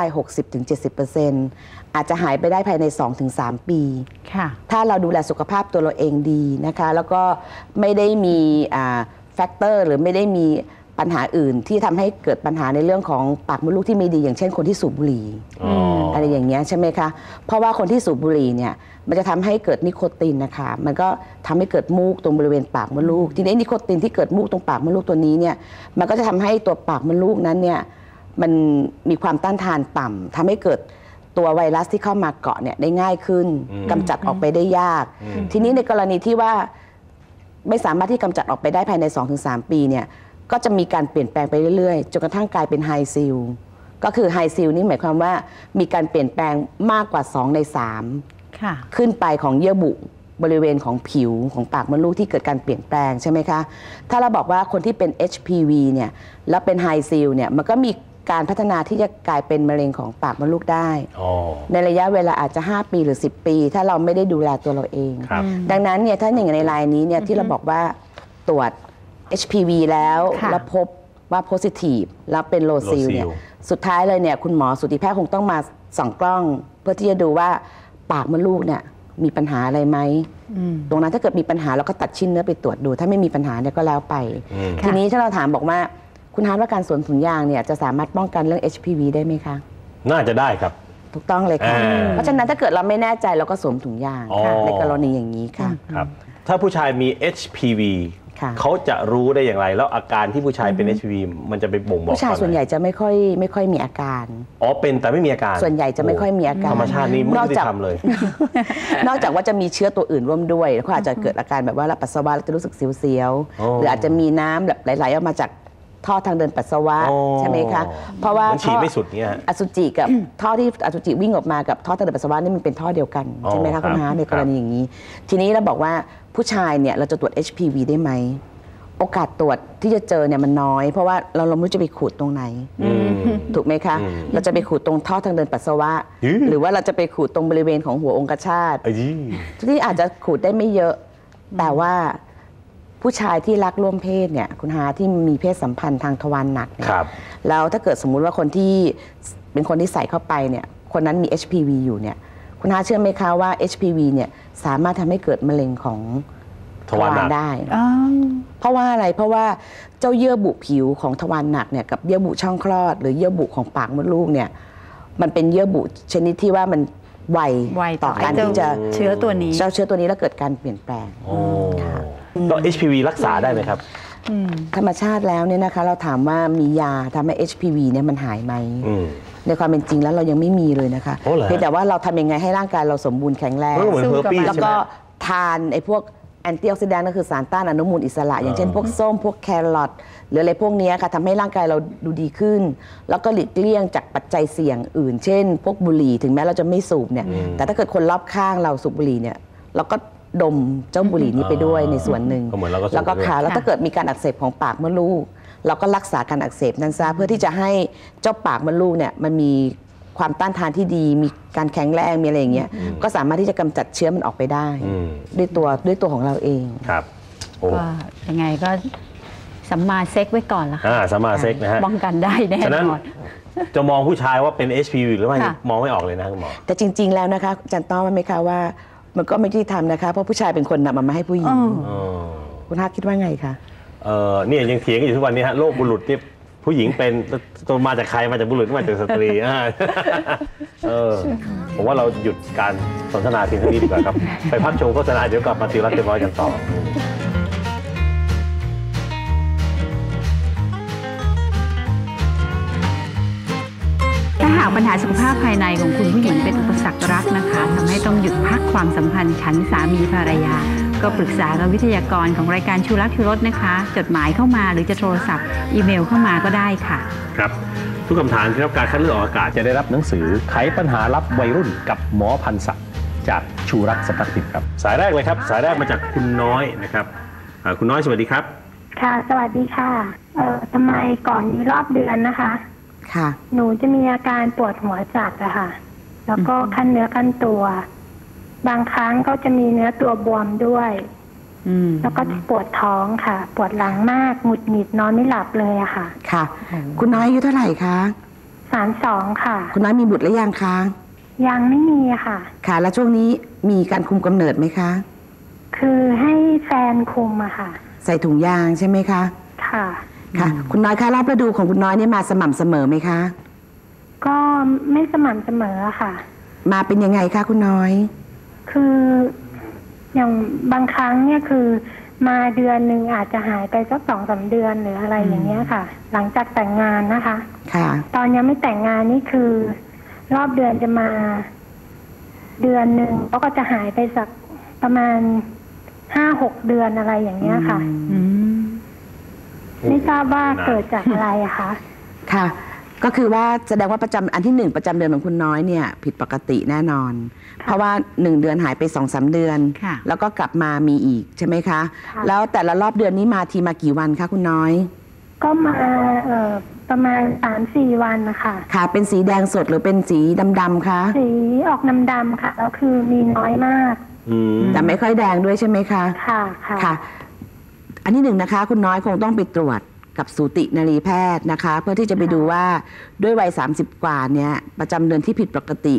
60-70%อาจจะหายไปได้ภายใน 2-3 ปีถ้าเราดูแลสุขภาพตัวเราเองดีนะคะแล้วก็ไม่ได้มีแฟกเตอร์หรือไม่ได้มีปัญหาอื่นที่ทำให้เกิดปัญหาในเรื่องของปากมดลูกที่ไม่ดีอย่างเช่นคนที่สูบบุหรี่อะไรอย่างเงี้ยใช่ไหมคะเพราะว่าคนที่สูบบุหรี่เนี่ยมันจะทำให้เกิดนิโคตินนะคะมันก็ทำให้เกิดมูกตรงบริเวณปากมดลูกทีนี้นิโคตินที่เกิดมูกตรงปากมดลูกตัวนี้เนี่ยมันก็จะทำให้ตัวปากมดลูกนั้นเนี่ยมันมีความต้านทานต่ำทำให้เกิดตัวไวรัสที่เข้ามาเกาะเนี่ยได้ง่ายขึ้นกำจัดออกไปได้ยากทีนี้ในกรณีที่ว่าไม่สามารถที่กำจัดออกไปได้ภายใน 2-3 ปีเนี่ยก็จะมีการเปลี่ยนแปลงไปเรื่อยๆจนกระทั่งกลายเป็นไฮซิลก็คือไฮซิลนี่หมายความว่ามีการเปลี่ยนแปลงมากกว่า2 ใน 3ขึ้นไปของเยื่อบุบริเวณของผิวของปากมดลูกที่เกิดการเปลี่ยนแปลงใช่ไหมคะถ้าเราบอกว่าคนที่เป็น HPV เนี่ยแล้วเป็นไฮซิลเนี่ยมันก็มีการพัฒนาที่จะกลายเป็นมะเร็งของปากมดลูกได้ในระยะเวลาอาจจะ5 ปีหรือ10 ปีถ้าเราไม่ได้ดูแลตัวเราเองดังนั้นเนี่ยถ้าอย่างในรายนี้เนี่ยที่เราบอกว่าตรวจHPV แล้วพบว่า positive แล้วเป็น low seal เนี่ยสุดท้ายเลยเนี่ยคุณหมอสูติแพทย์คงต้องมาส่องกล้องเพื่อที่จะดูว่าปากมดลูกเนี่ยมีปัญหาอะไรไหมตรงนั้นถ้าเกิดมีปัญหาเราก็ตัดชิ้นเนื้อไปตรวจดูถ้าไม่มีปัญหาเนี่ยก็แล้วไปทีนี้ถ้าเราถามบอกว่าคุณฮาร์ดว่าการสวมถุงยางเนี่ยจะสามารถป้องกันเรื่อง HPV ได้ไหมคะน่าจะได้ครับถูกต้องเลยค่ะเพราะฉะนั้นถ้าเกิดเราไม่แน่ใจเราก็สวมถุงยางในกรณีอย่างนี้ค่ะครับถ้าผู้ชายมี HPVเขาจะรู้ได้อย่างไรแล้วอาการที่ผู้ชายเป็น HPV มันจะไปบ่งบอกผู้ชายส่วนใหญ่จะไม่ค่อยมีอาการเป็นแต่ไม่มีอาการส่วนใหญ่จะไม่ค่อยมีอาการธรรมชาตินี่ไม่ได้ทำเลยนอกจากว่าจะมีเชื้อตัวอื่นร่วมด้วยเขาอาจจะเกิดอาการแบบว่ารับปัสสาวะแล้วจะรู้สึกเสียวๆหรืออาจจะมีน้ำแบบไหลๆออกมาจากท่อทางเดินปัสสาวะใช่ไหมคะเพราะว่าฉี่ไม่สุดเนี่ยอสุจิกับท่อที่อสุจิวิ่งออกมากับท่อทางเดินปัสสาวะนี่มันเป็นท่อเดียวกันใช่ไหมคะคุณฮาในกรณีอย่างนี้ทีนี้เราบอกว่าผู้ชายเนี่ยเราจะตรวจ HPV ได้ไหมโอกาสตรวจที่จะเจอเนี่ยมันน้อยเพราะว่าเราไม่รู้จะไปขูดตรงไหนถูกไหมคะเราจะไปขูดตรงท่อทางเดินปัสสาวะหรือว่าเราจะไปขูดตรงบริเวณของหัวองคชาตที่อาจจะขูดได้ไม่เยอะแต่ว่าผู้ชายที่รักร่วมเพศเนี่ยคุณฮาที่มีเพศสัมพันธ์ทางทวารหนักเนี่ยแล้วถ้าเกิดสมมุติว่าคนที่เป็นคนที่ใส่เข้าไปเนี่ยคนนั้นมี HPV อยู่เนี่ยคุณฮาเชื่อไหมคะว่า HPV เนี่ยสามารถทำให้เกิดมะเร็งของทวารได้เพราะว่าอะไรเพราะว่าเจ้าเยื่อบุผิวของทวารหนักเนี่ยกับเยื่อบุช่องคลอดหรือเยื่อบุของปากมดลูกเนี่ยมันเป็นเยื่อบุชนิดที่ว่ามันไวต่อการที่จะเชื้อตัวนี้แล้วเกิดการเปลี่ยนแปลงแล้ว HPV รักษาได้ไหมครับธรรมชาติแล้วเนี่ยนะคะเราถามว่ามียาทำให้ HPV เนี่ยมันหายไหมในความเป็นจริงแล้วเรายังไม่มีเลยนะคะเพียงแต่ว่าเราทำยังไงให้ร่างกายเราสมบูรณ์แข็งแรงแล้วก็ทานไอ้พวกแอนตี้ออกซิแดนต์ก็คือสารต้านอนุมูลอิสระอย่างเช่นพวกส้มพวกแครอทหรืออะไรพวกนี้ค่ะทำให้ร่างกายเราดูดีขึ้นแล้วก็หลีกเลี่ยงจากปัจจัยเสี่ยงอื่นเช่นพวกบุหรี่ถึงแม้เราจะไม่สูบเนี่ยแต่ถ้าเกิดคนรอบข้างเราสูบบุหรี่เนี่ยเราก็ดมเจ้าบุหรี่นี้ไปด้วยในส่วนหนึ่งแล้วก็ขาแล้วถ้าเกิดมีการอักเสบของปากมดลูกเราก็รักษาการอักเสบนั้นซะเพื่อที่จะให้เจ้าปากมดลูกเนี่ยมันมีความต้านทานที่ดีมีการแข็งแรงมีอะไรอย่างเงี้ยก็สามารถที่จะกำจัดเชื้อมันออกไปได้ด้วยตัวของเราเองครับก็ยังไงก็สัมมาเซ็กไว้ก่อนละค่ะสัมมาเซ็กนะฮะป้องกันได้แน่นอนจะมองผู้ชายว่าเป็น HPV หรือไม่มองไม่ออกเลยนะคุณหมอแต่จริงๆแล้วนะคะอาจารย์ต้อมไหมคะว่ามันก็ไม่ที่ทำนะคะเพราะผู้ชายเป็นคนนำมาให้ผู้หญิงคุณฮาคิดว่าไงคะเนี่ยยังเถียงกันอยู่ทุกวันนี้ฮะโลกบุรุษที่ผผู้หญิงเป็นตัวมาจากใครมาจากบุรุษมาจากสตรีผมว่าเราหยุดการสนทนาเพียงเท่านี้ดีกว่าครับไปพักชมโฆษณาเดี๋ยวกลับมาติวรักเต็มร้อยกันต่อถ้าหากปัญหาสุขภาพภายในของคุณผู้หญิงเป็นอุปสรรครักนะคะทำให้ต้องหยุดพักความสัมพันธ์ฉันสามีภรรยาก็ปรึกษากับวิทยากรของรายการชูรักชูรสนะคะจดหมายเข้ามาหรือจะโทรศัพท์อีเมลเข้ามาก็ได้ค่ะครับทุกคำถามที่รับการคัดเลือกออกอากาศจะได้รับหนังสือไขปัญหาลับวัยรุ่นกับหมอพันศักดิ์จากชูรักสำนักพิมพ์ครับสายแรกเลยครับสายแรกมาจากคุณน้อยนะครับคุณน้อยสวัสดีครับค่ะสวัสดีค่ะทำไมก่อนมีรอบเดือนนะคะค่ะหนูจะมีอาการปวดหัวจัดอะค่ะแล้วก็ขั้นเนื้อขั้นตัวบางครั้งก็จะมีเนื้อตัวบวมด้วยแล้วก็ปวดท้องค่ะปวดหลังมากหงุดหงิดนอนไม่หลับเลยอะค่ะค่ะคุณน้อยอายุเท่าไหร่คะ 32ค่ะคุณน้อยมีบุตรหรือยังคะยังไม่มีค่ะค่ะแล้วช่วงนี้มีการคุมกำเนิดไหมคะคือให้แฟนคุมอะค่ะใส่ถุงยางใช่ไหมคะค่ะค่ะคุณน้อยคะรอบฤดูของคุณน้อยเนี่ยมาสม่ำเสมอไหมคะก็ไม่สม่ำเสมอค่ะมาเป็นยังไงคะคุณน้อยคืออย่างบางครั้งเนี่ยคือมาเดือนหนึ่งอาจจะหายไปสัก2-3 เดือนหรืออะไรอย่างเงี้ยค่ะหลังจากแต่งงานนะคะค่ะตอนยังไม่แต่งงานนี่คือรอบเดือนจะมาเดือนหนึ่งแล้วก็จะหายไปสักประมาณ5-6 เดือนอะไรอย่างเงี้ยค่ะไม่ทราบว่าเกิดจากอะไรอะคะค่ะก็คือว่าแสดงว่าอันที่1ประจำเดือนของคุณน้อยเนี่ยผิดปกติแน่นอนเพราะว่า1 เดือนหายไป2-3 เดือนแล้วก็กลับมามีอีกใช่ไหมคะแล้วแต่ละรอบเดือนนี้มาทีมากี่วันคะคุณน้อยก็มาประมาณ3-4 วันนะคะค่ะเป็นสีแดงสดหรือเป็นสีดำๆคะสีออกดำๆค่ะแล้วคือมีน้อยมากแต่ไม่ค่อยแดงด้วยใช่ไหมคะค่ะค่ะอันที่1นะคะคุณน้อยคงต้องไปตรวจกับสูตินรีแพทย์นะคะเพื่อที่จะไปดูว่าด้วยวัย30 กว่าเนี่ยประจำเดือนที่ผิดปกติ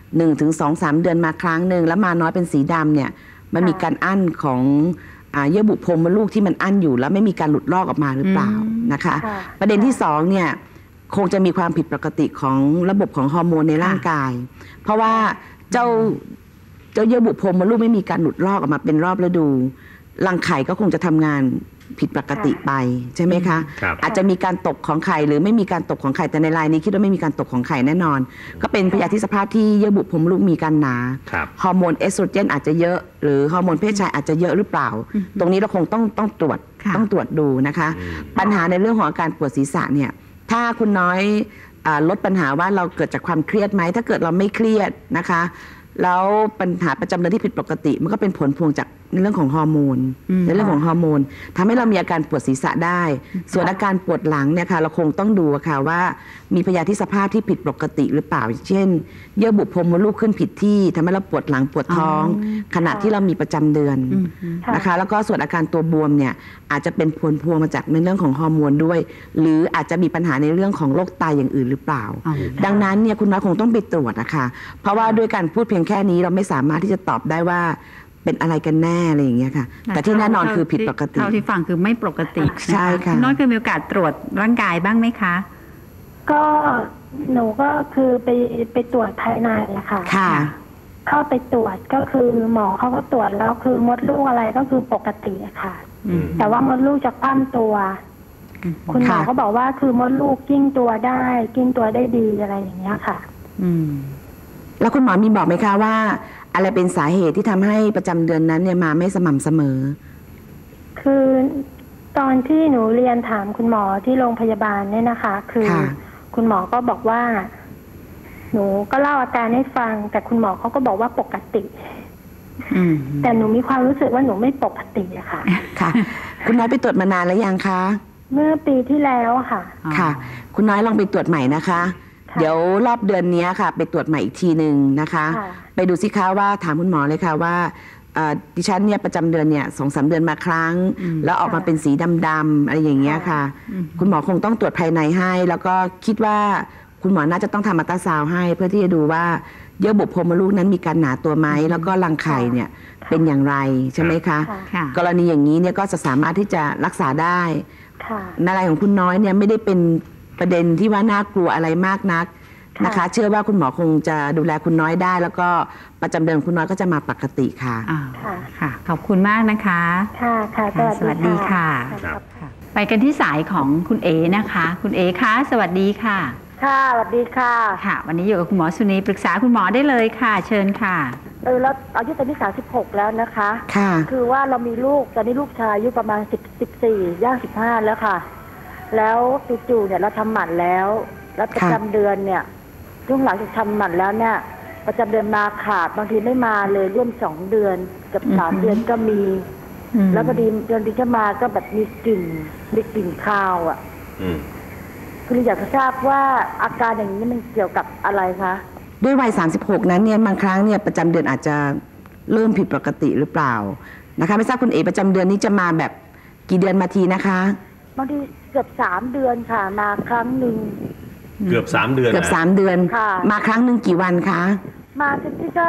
1-2-3 เดือนมาครั้งหนึ่งแล้วมาน้อยเป็นสีดำเนี่ยมันมีการอั้นของเยื่อบุโพรงมดลูกที่มันอั้นอยู่แล้วไม่มีการหลุดลอกออกมาหรือเปล่านะคะประเด็นที่2เนี่ยคงจะมีความผิดปกติของระบบของฮอร์โมนในร่างกายเพราะว่าเจ้าเยื่อบุโพรงมดลูกไม่มีการหลุดลอกออกมาเป็นรอบฤดูรังไข่ก็คงจะทำงานผิดปกติไปใช่ไหมคะอาจจะมีการตกของไข่หรือไม่มีการตกของไข่แต่ในรายนี้คิดว่าไม่มีการตกของไข่แน่นอนก็เป็นพยาธิสภาพที่เยื่อบุโพรงมดลูกมีการหนาฮอร์โมนเอสโตรเจนอาจจะเยอะหรือฮอร์โมนเพศชายอาจจะเยอะหรือเปล่าตรงนี้เราคงต้องตรวจดูนะคะปัญหาในเรื่องของอาการปวดศีรษะเนี่ยถ้าคุณน้อยลดปัญหาว่าเราเกิดจากความเครียดไหมถ้าเกิดเราไม่เครียดนะคะแล้วปัญหาประจำเดือนที่ผิดปกติมันก็เป็นผลพวงจากในเรื่องของฮอร์โมนในเรื่องของฮอร์โมนทำให้เรามีอาการปวดศีรษะได้ส่วนอาการปวดหลังเนี่ยค่ะเราคงต้องดูค่ะว่ามีพยาธิสภาพที่ผิดปกติหรือเปล่าเช่นเยื่อบุโพรงมดลูกขึ้นผิดที่ทำให้เราปวดหลังปวดท้องขณะที่เรามีประจำเดือนนะคะแล้วก็ส่วนอาการตัวบวมเนี่ยอาจจะเป็นผลพวงมาจากในเรื่องของฮอร์โมนด้วยหรืออาจจะมีปัญหาในเรื่องของโรคไตอย่างอื่นหรือเปล่าดังนั้นเนี่ยคุณน้อยคงต้องไปตรวจนะคะเพราะว่าด้วยการพูดเพียงแค่นี้เราไม่สามารถที่จะตอบได้ว่าเป็นอะไรกันแน่อะไรอย่างเงี้ยค่ะแต่ที่แน่นอนคือผิดปกติเท่าที่ฟังคือไม่ปกติใช่ค่ะน้อยเคยมีโอกาสตรวจร่างกายบ้างไหมคะก็หนูก็คือไปตรวจภายในอะค่ะค่ะเข้าไปตรวจก็คือหมอเขาก็ตรวจแล้วคือมดลูกอะไรก็คือปกติอะค่ะแต่ว่ามดลูกจะคว่ำตัวคุณหมอเขาบอกว่าคือมดลูกกิ้งตัวได้ดีอะไรอย่างเงี้ยค่ะแล้วคุณหมอมีบอกไหมคะว่าอะไรเป็นสาเหตุที่ทำให้ประจำเดือนนั้นเนี่ยมาไม่สม่ำเสมอคือตอนที่หนูเรียนถามคุณหมอที่โรงพยาบาลเนี่ยนะคะคือคุณหมอก็บอกว่าหนูก็เล่าอาการให้ฟังแต่คุณหมอเขาก็บอกว่าปกติแต่หนูมีความรู้สึกว่าหนูไม่ปกติอะค่ะค่ะคุณน้อยไปตรวจมานานแล้วยังคะเมื่อปีที่แล้วค่ะค่ะคุณน้อยลองไปตรวจใหม่นะคะเดี๋ยวรอบเดือนนี้ค่ะไปตรวจใหม่อีกทีหนึ่งนะคะไปดูสิคะว่าถามคุณหมอเลยค่ะว่าดิฉันเนี่ยประจำเดือนเนี่ย2-3 เดือนมาครั้งแล้วออกมาเป็นสีดำๆอะไรอย่างเงี้ยค่ะคุณหมอคงต้องตรวจภายในให้แล้วก็คิดว่าคุณหมอน่าจะต้องทำอัลตราซาวด์ให้เพื่อที่จะดูว่าเยื่อบุโพรงมดลูกนั้นมีการหนาตัวไหมแล้วก็รังไข่เนี่ยเป็นอย่างไรใช่ไหมคะกรณีอย่างนี้เนี่ยก็จะสามารถที่จะรักษาได้ในรายของคุณน้อยเนี่ยไม่ได้เป็นประเด็นที่ว่าน่ากลัวอะไรมากนักนะคะเชื่อว่าคุณหมอคงจะดูแลคุณน้อยได้แล้วก็ประจำเดือนคุณน้อยก็จะมาปกติค่ะค่ะขอบคุณมากนะคะค่ะสวัสดีค่ะไปกันที่สายของคุณเอนะคะคุณเอคะสวัสดีค่ะค่ะสวัสดีค่ะวันนี้อยู่กับคุณหมอสุนีปรึกษาคุณหมอได้เลยค่ะเชิญค่ะแล้วอายุตอนนี้36แล้วนะคะค่ะคือว่าเรามีลูกตอนนี้ลูกชายอายุประมาณ14ย่าง15แล้วค่ะแล้วจู่ๆเนี่ยเราทำหมันแล้วประจำเดือนเนี่ยช่วงหลังจากทำหมันแล้วเนี่ยประจำเดือนมาขาดบางทีไม่มาเลยร่วม2 เดือนกับ3 เดือนก็มีแล้วพอดีเดือนที่จะมาก็แบบมีกลิ่นคาวอ่ะคืออยากจะทราบว่าอาการอย่างนี้มันเกี่ยวกับอะไรคะด้วยวัย36นั้นเนี่ยบางครั้งเนี่ยประจำเดือนอาจจะเริ่มผิดปกติหรือเปล่านะคะไม่ทราบคุณเอประจำเดือนนี้จะมาแบบกี่เดือนมาทีนะคะบางทีเกือบ3 เดือนค่ะมาครั้งหนึ่งเกือบ3 เดือนเกือบ3 เดือนมาครั้งหนึ่งกี่วันคะมาที่ก็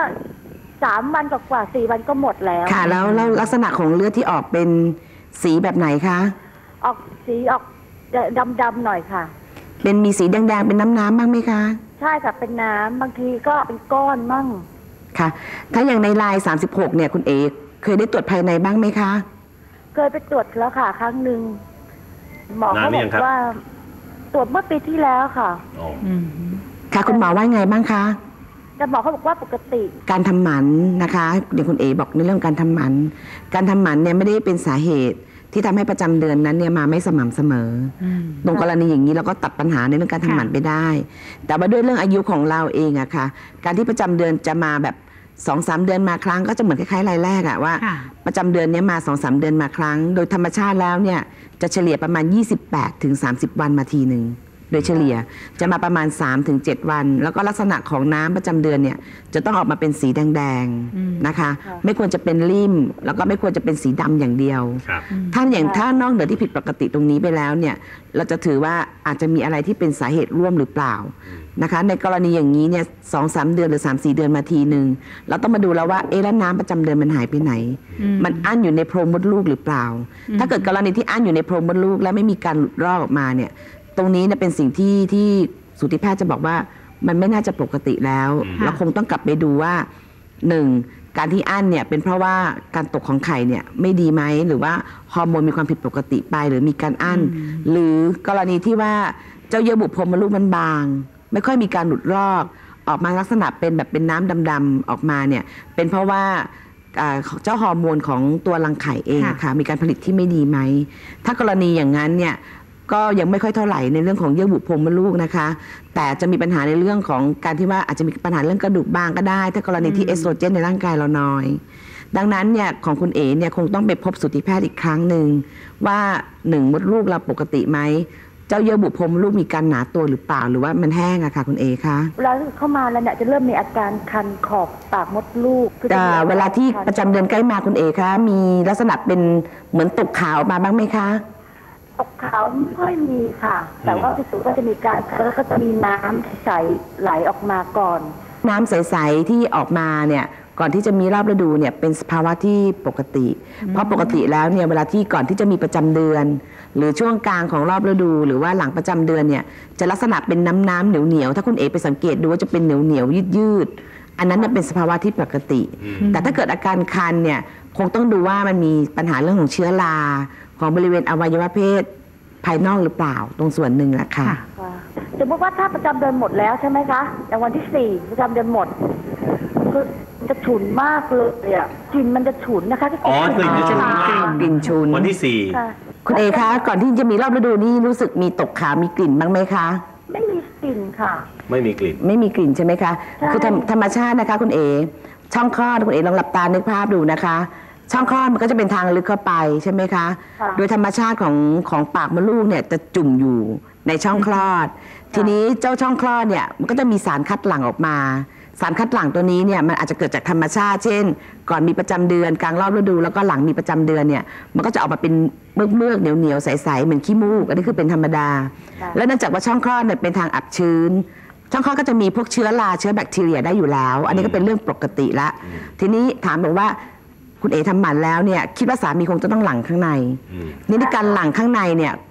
3 วันกว่า4 วันก็หมดแล้วค่ะแล้วลักษณะของเลือดที่ออกเป็นสีแบบไหนคะออกดำๆหน่อยค่ะเป็นมีสีแดงๆเป็นน้ำบ้างไหมคะใช่ค่ะเป็นน้ำบางทีก็เป็นก้อนมั่งค่ะถ้าอย่างในลาย36เนี่ยคุณเอกเคยได้ตรวจภายในบ้างไหมคะเคยไปตรวจแล้วค่ะครั้งหนึ่งหมอเขาบอกว่าตรวจเมื่อปีที่แล้วค่ะค่ะคุณหมอว่าไงบ้างคะแต่หมอเขาบอกว่าปกติการทำหมันนะคะเดี๋ยวคุณเอบอกในเรื่องการทำหมันเนี่ยไม่ได้เป็นสาเหตุที่ทำให้ประจำเดือนนั้นเนี่ยมาไม่สม่ำเสมอตรงกรณีอย่างนี้เราก็ตัดปัญหาในเรื่องการทำหมันไปได้แต่ว่าด้วยเรื่องอายุของเราเองอะค่ะการที่ประจำเดือนจะมาแบบ2-3 เดือนมาครั้งก็จะเหมือนคล้ายๆรายแรกอะว่าประจำเดือนนี้มา 2-3 เดือนมาครั้งโดยธรรมชาติแล้วเนี่ยจะเฉลี่ยประมาณ28-30 วันมาทีหนึ่งโดยเฉลี่ยจะมาประมาณ 3-7 วันแล้วก็ลักษณะของน้ำประจำเดือนเนี่ยจะต้องออกมาเป็นสีแดงๆนะคะไม่ควรจะเป็นริ่มแล้วก็ไม่ควรจะเป็นสีดำอย่างเดียวถ้านอกเหนือที่ผิดปกติตรงนี้ไปแล้วเนี่ยเราจะถือว่าอาจจะมีอะไรที่เป็นสาเหตุร่วมหรือเปล่านะคะในกรณีอย่างนี้เนี่ย2-3 เดือนหรือ3-4 เดือนมาทีหนึ่งเราต้องมาดูแล้วว่าแล้วน้ำประจำเดือนมันหายไปไหนมันอั้นอยู่ในโพรงมดลูกหรือเปล่าถ้าเกิดกรณีที่อั้นอยู่ในโพรงมดลูกและไม่มีการหลุดรอดออกมาเนี่ยตรงนี้เป็นสิ่งที่สูติแพทย์จะบอกว่ามันไม่น่าจะปกติแล้วเราคงต้องกลับไปดูว่า1การที่อั้นเนี่ยเป็นเพราะว่าการตกของไข่เนี่ยไม่ดีไหมหรือว่าฮอร์โมนมีความผิดปกติไปหรือมีการอั้นหรือกรณีที่ว่าเจ้าเยื่อบุโพรงมดลูกมันบางไม่ค่อยมีการหลุดรอดออกมาลักษณะเป็นแบบเป็นน้ำดำๆออกมาเนี่ยเป็นเพราะว่าเจ้าฮอร์โมนของตัวรังไข่เองค่ะมีการผลิตที่ไม่ดีไหมถ้ากรณีอย่างนั้นเนี่ยก็ยังไม่ค่อยเท่าไหร่ในเรื่องของเยื่อบุโพรงมดลูกนะคะแต่จะมีปัญหาในเรื่องของการที่ว่าอาจจะมีปัญหาเรื่องกระดูกบ้างก็ได้ถ้ากรณีที่เอสโตรเจนในร่างกายเราน้อยดังนั้นเนี่ยของคุณเอ๋เนี่ยคงต้องไปพบสูติแพทย์อีกครั้งหนึ่งว่า1มดลูกเราปกติไหมเจ้าเยื่อบุโพรงมดลูกมีการหนาตัวหรือเปล่าหรือว่ามันแห้งอะค่ะคุณเอ๋คะเวลาเข้ามาแล้วเนี่ยจะเริ่มมีอาการคันขอบปากมดลูกเวลาที่ประจำเดือนใกล้มาคุณเอ๋คะมีลักษณะเป็นเหมือนตกขาวมาบ้างไหมคะตกขาวไม่ค่อยมีค่ะแต่ว่าที่สุดก็จะมีการแล้วก็จะมีน้ำใสไหลออกมาก่อนน้ำใสๆที่ออกมาเนี่ยก่อนที่จะมีรอบฤดูเนี่ยเป็นสภาวะที่ปกติเพราะปกติแล้วเนี่ยเวลาที่ก่อนที่จะมีประจำเดือนหรือช่วงกลางของรอบฤดูหรือว่าหลังประจำเดือนเนี่ยจะลักษณะเป็นน้ำเหนียวถ้าคุณเอ๋ไปสังเกตดูว่าจะเป็นเหนียวยืดอันนั้นเป็นสภาวะที่ปกติแต่ถ้าเกิดอาการคันเนี่ยคงต้องดูว่ามันมีปัญหาเรื่องของเชื้อราของบริเวณอวัยวะเพศภายนอกหรือเปล่าตรงส่วนหนึ่งแหละค่ะสมมติว่าถ้าประจำเดือนหมดแล้วใช่ไหมคะอย่างวันที่4ประจำเดือนหมดคือจะฉุนมากเลยอ่ะกลิ่นมันจะฉุนนะคะกลิ่นจะมีกลิ่นฉุนวันที่4 คุณเอคะก่อนที่จะมีรอบฤดูนี่รู้สึกมีตกขาวมีกลิ่นบ้างไหมคะไม่มีกลิ่นค่ะไม่มีกลิ่นใช่ไหมคะคือธรรมชาตินะคะคุณเอช่องคลอดคุณเอลองหลับตานึกภาพดูนะคะช่องคลอดมันก็จะเป็นทางลึกเข้าไปใช่ไหมคะโดยธรรมชาติของปากมดลูกเนี่ยจะจุ่มอยู่ในช่องคลอดทีนี้เจ้าช่องคลอดเนี่ยมันก็จะมีสารคัดหลั่งออกมาสารคัดหลั่งตัวนี้เนี่ยมันอาจจะเกิดจากธรรมชาติเช่นก่อนมีประจำเดือนกลางรอบฤดูแล้วก็หลังมีประจำเดือนเนี่ยมันก็จะออกมาเป็นเมือกๆเหนียวๆใสๆเหมือนขี้มูกอันนี้คือเป็นธรรมดาแล้วเนื่องจากว่าช่องคลอดเนี่ยเป็นทางอับชื้นช่องคลอดก็จะมีพวกเชื้อราเชื้อแบคทีเรียได้อยู่แล้วอันนี้ก็เป็นเรื่องปกติละทีนี้ถามบอกว่าคุณเอ๋ทำหมันแล้วเนี่ยคิดว่าสามีคงจะต้องหลั่งข้างในนี่ในการหลั่งข้างในเนี่ย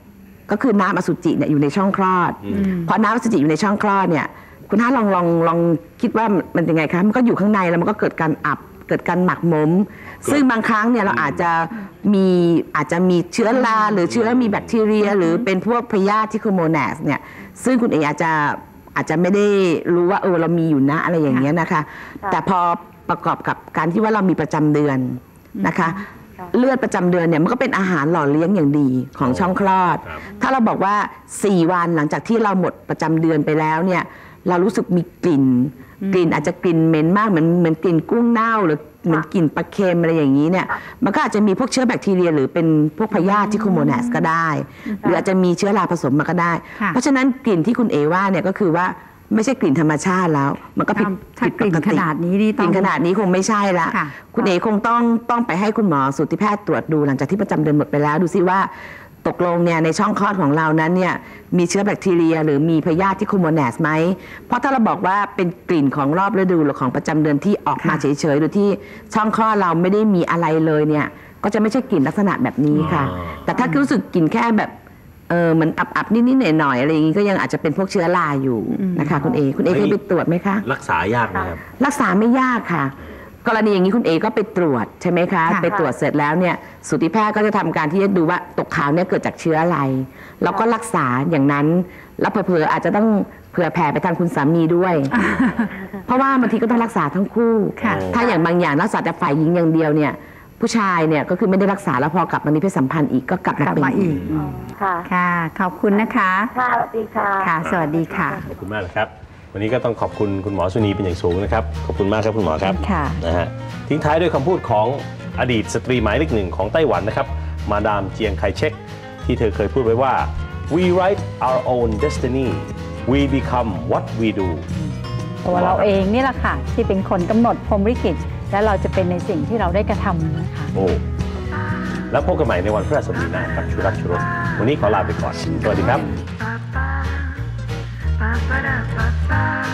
ก็คือน้ำอสุจิเนี่ยอยู่ในช่องคลอดพอน้ำอสุจิอยู่ในช่องคลอดเนี่ยคุณท่านลองคิดว่ามันยังไงคะมันก็อยู่ข้างในแล้วมันก็เกิดการอับเกิดการหมักหมมซึ่งบางครั้งเนี่ยเราอาจจะมีเชื้อราหรือเชื้อมีแบคทีเรียหรือเป็นพวกพยาธิที่คือโมแนสเนี่ยซึ่งคุณเออาจจะไม่ได้รู้ว่าเรามีอยู่นะอะไรอย่างเงี้ยนะคะแต่พอประกอบกับการที่ว่าเรามีประจำเดือนนะคะเลือดประจำเดือนเนี่ยมันก็เป็นอาหารหล่อเลี้ยงอย่างดีของช่องคลอดถ้าเราบอกว่า4 วันหลังจากที่เราหมดประจำเดือนไปแล้วเนี่ยเรารู้สึกมีกลิ่นอาจจะกลิ่นเหม็นมากเหมือนกลิ่นกุ้งเน่าหรือเหมือนกลิ่นปลาเค็มอะไรอย่างนี้เนี่ยมันก็อาจจะมีพวกเชื้อแบคทีเรียหรือเป็นพวกพยาธิที่คูโมแนสก็ได้หรืออาจจะมีเชื้อราผสมมาก็ได้เพราะฉะนั้นกลิ่นที่คุณเอว่าเนี่ยก็คือว่าไม่ใช่กลิ่นธรรมชาติแล้วมันก็ผิดปกติขนาดนี้คงไม่ใช่ละคุณเอคงต้องไปให้คุณหมอสูติแพทย์ตรวจดูหลังจากที่ประจำเดือนหมดไปแล้วดูซิว่าตกลงเนี่ยในช่องคลอดของเรานั้นเนี่ยมีเชื้อแบคทีเรียหรือมีพยาธิที่คูโมแนสไหมเพราะถ้าเราบอกว่าเป็นกลิ่นของรอบฤดูหรือของประจำเดือนที่ออกมาเฉยๆโดยที่ช่องคลอดเราไม่ได้มีอะไรเลยเนี่ยก็จะไม่ใช่กลิ่นลักษณะแบบนี้ค่ะแต่ถ้ารู้สึกกลิ่นแค่แบบเหมือนอับนิดๆหน่อยๆอะไรอย่างนี้ก็ยังอาจจะเป็นพวกเชื้อราอยู่นะคะคุณเอเคยไปตรวจไหมคะรักษายากไหมครับรักษาไม่ยากค่ะกรณีอย่างนี้คุณเอก็ไปตรวจใช่ไหมคะไปตรวจเสร็จแล้วเนี่ยสูติแพทย์ก็จะทำการที่จะดูว่าตกขาวเนี่ยเกิดจากเชื้ออะไรแล้วก็รักษาอย่างนั้นแล้วเผลอๆอาจจะต้องเผื่อแผ่ไปทางคุณสามีด้วยเพราะว่าบางทีก็ต้องรักษาทั้งคู่ถ้าอย่างบางอย่างรักษาแต่ฝ่ายหญิงอย่างเดียวเนี่ยผู้ชายเนี่ยก็คือไม่ได้รักษาแล้วพอกลับมามีเพศสัมพันธ์อีกก็กลับมาเป็นอีกค่ะขอบคุณนะคะค่ะสวัสดีค่ะค่ะสวัสดีค่ะขอบคุณมากนะครับวันนี้ก็ต้องขอบคุณคุณหมอสุนีเป็นอย่างสูงนะครับขอบคุณมากครับคุณหมอครับนะฮะทิ้งท้ายด้วยคำพูดของอดีตสตรีหมายเลข 1ของไต้หวันนะครับมาดามเจียงไคเชกที่เธอเคยพูดไว้ว่า we write our own destiny we become what we do ตัวเราเองนี่แหละค่ะที่เป็นคนกำหนดพรหมลิขิตและเราจะเป็นในสิ่งที่เราได้กระทำนะคะโอ้แล้วพบกันใหม่ในวันพฤหัสบดีหน้ากับชูรักชูรสวันนี้ขอลาไปก่อนสวัสดีครับ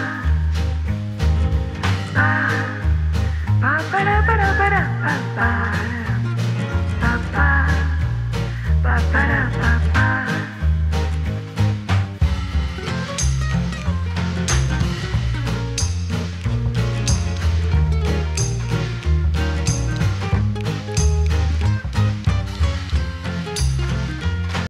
Ba ba da ba da ba da ba ba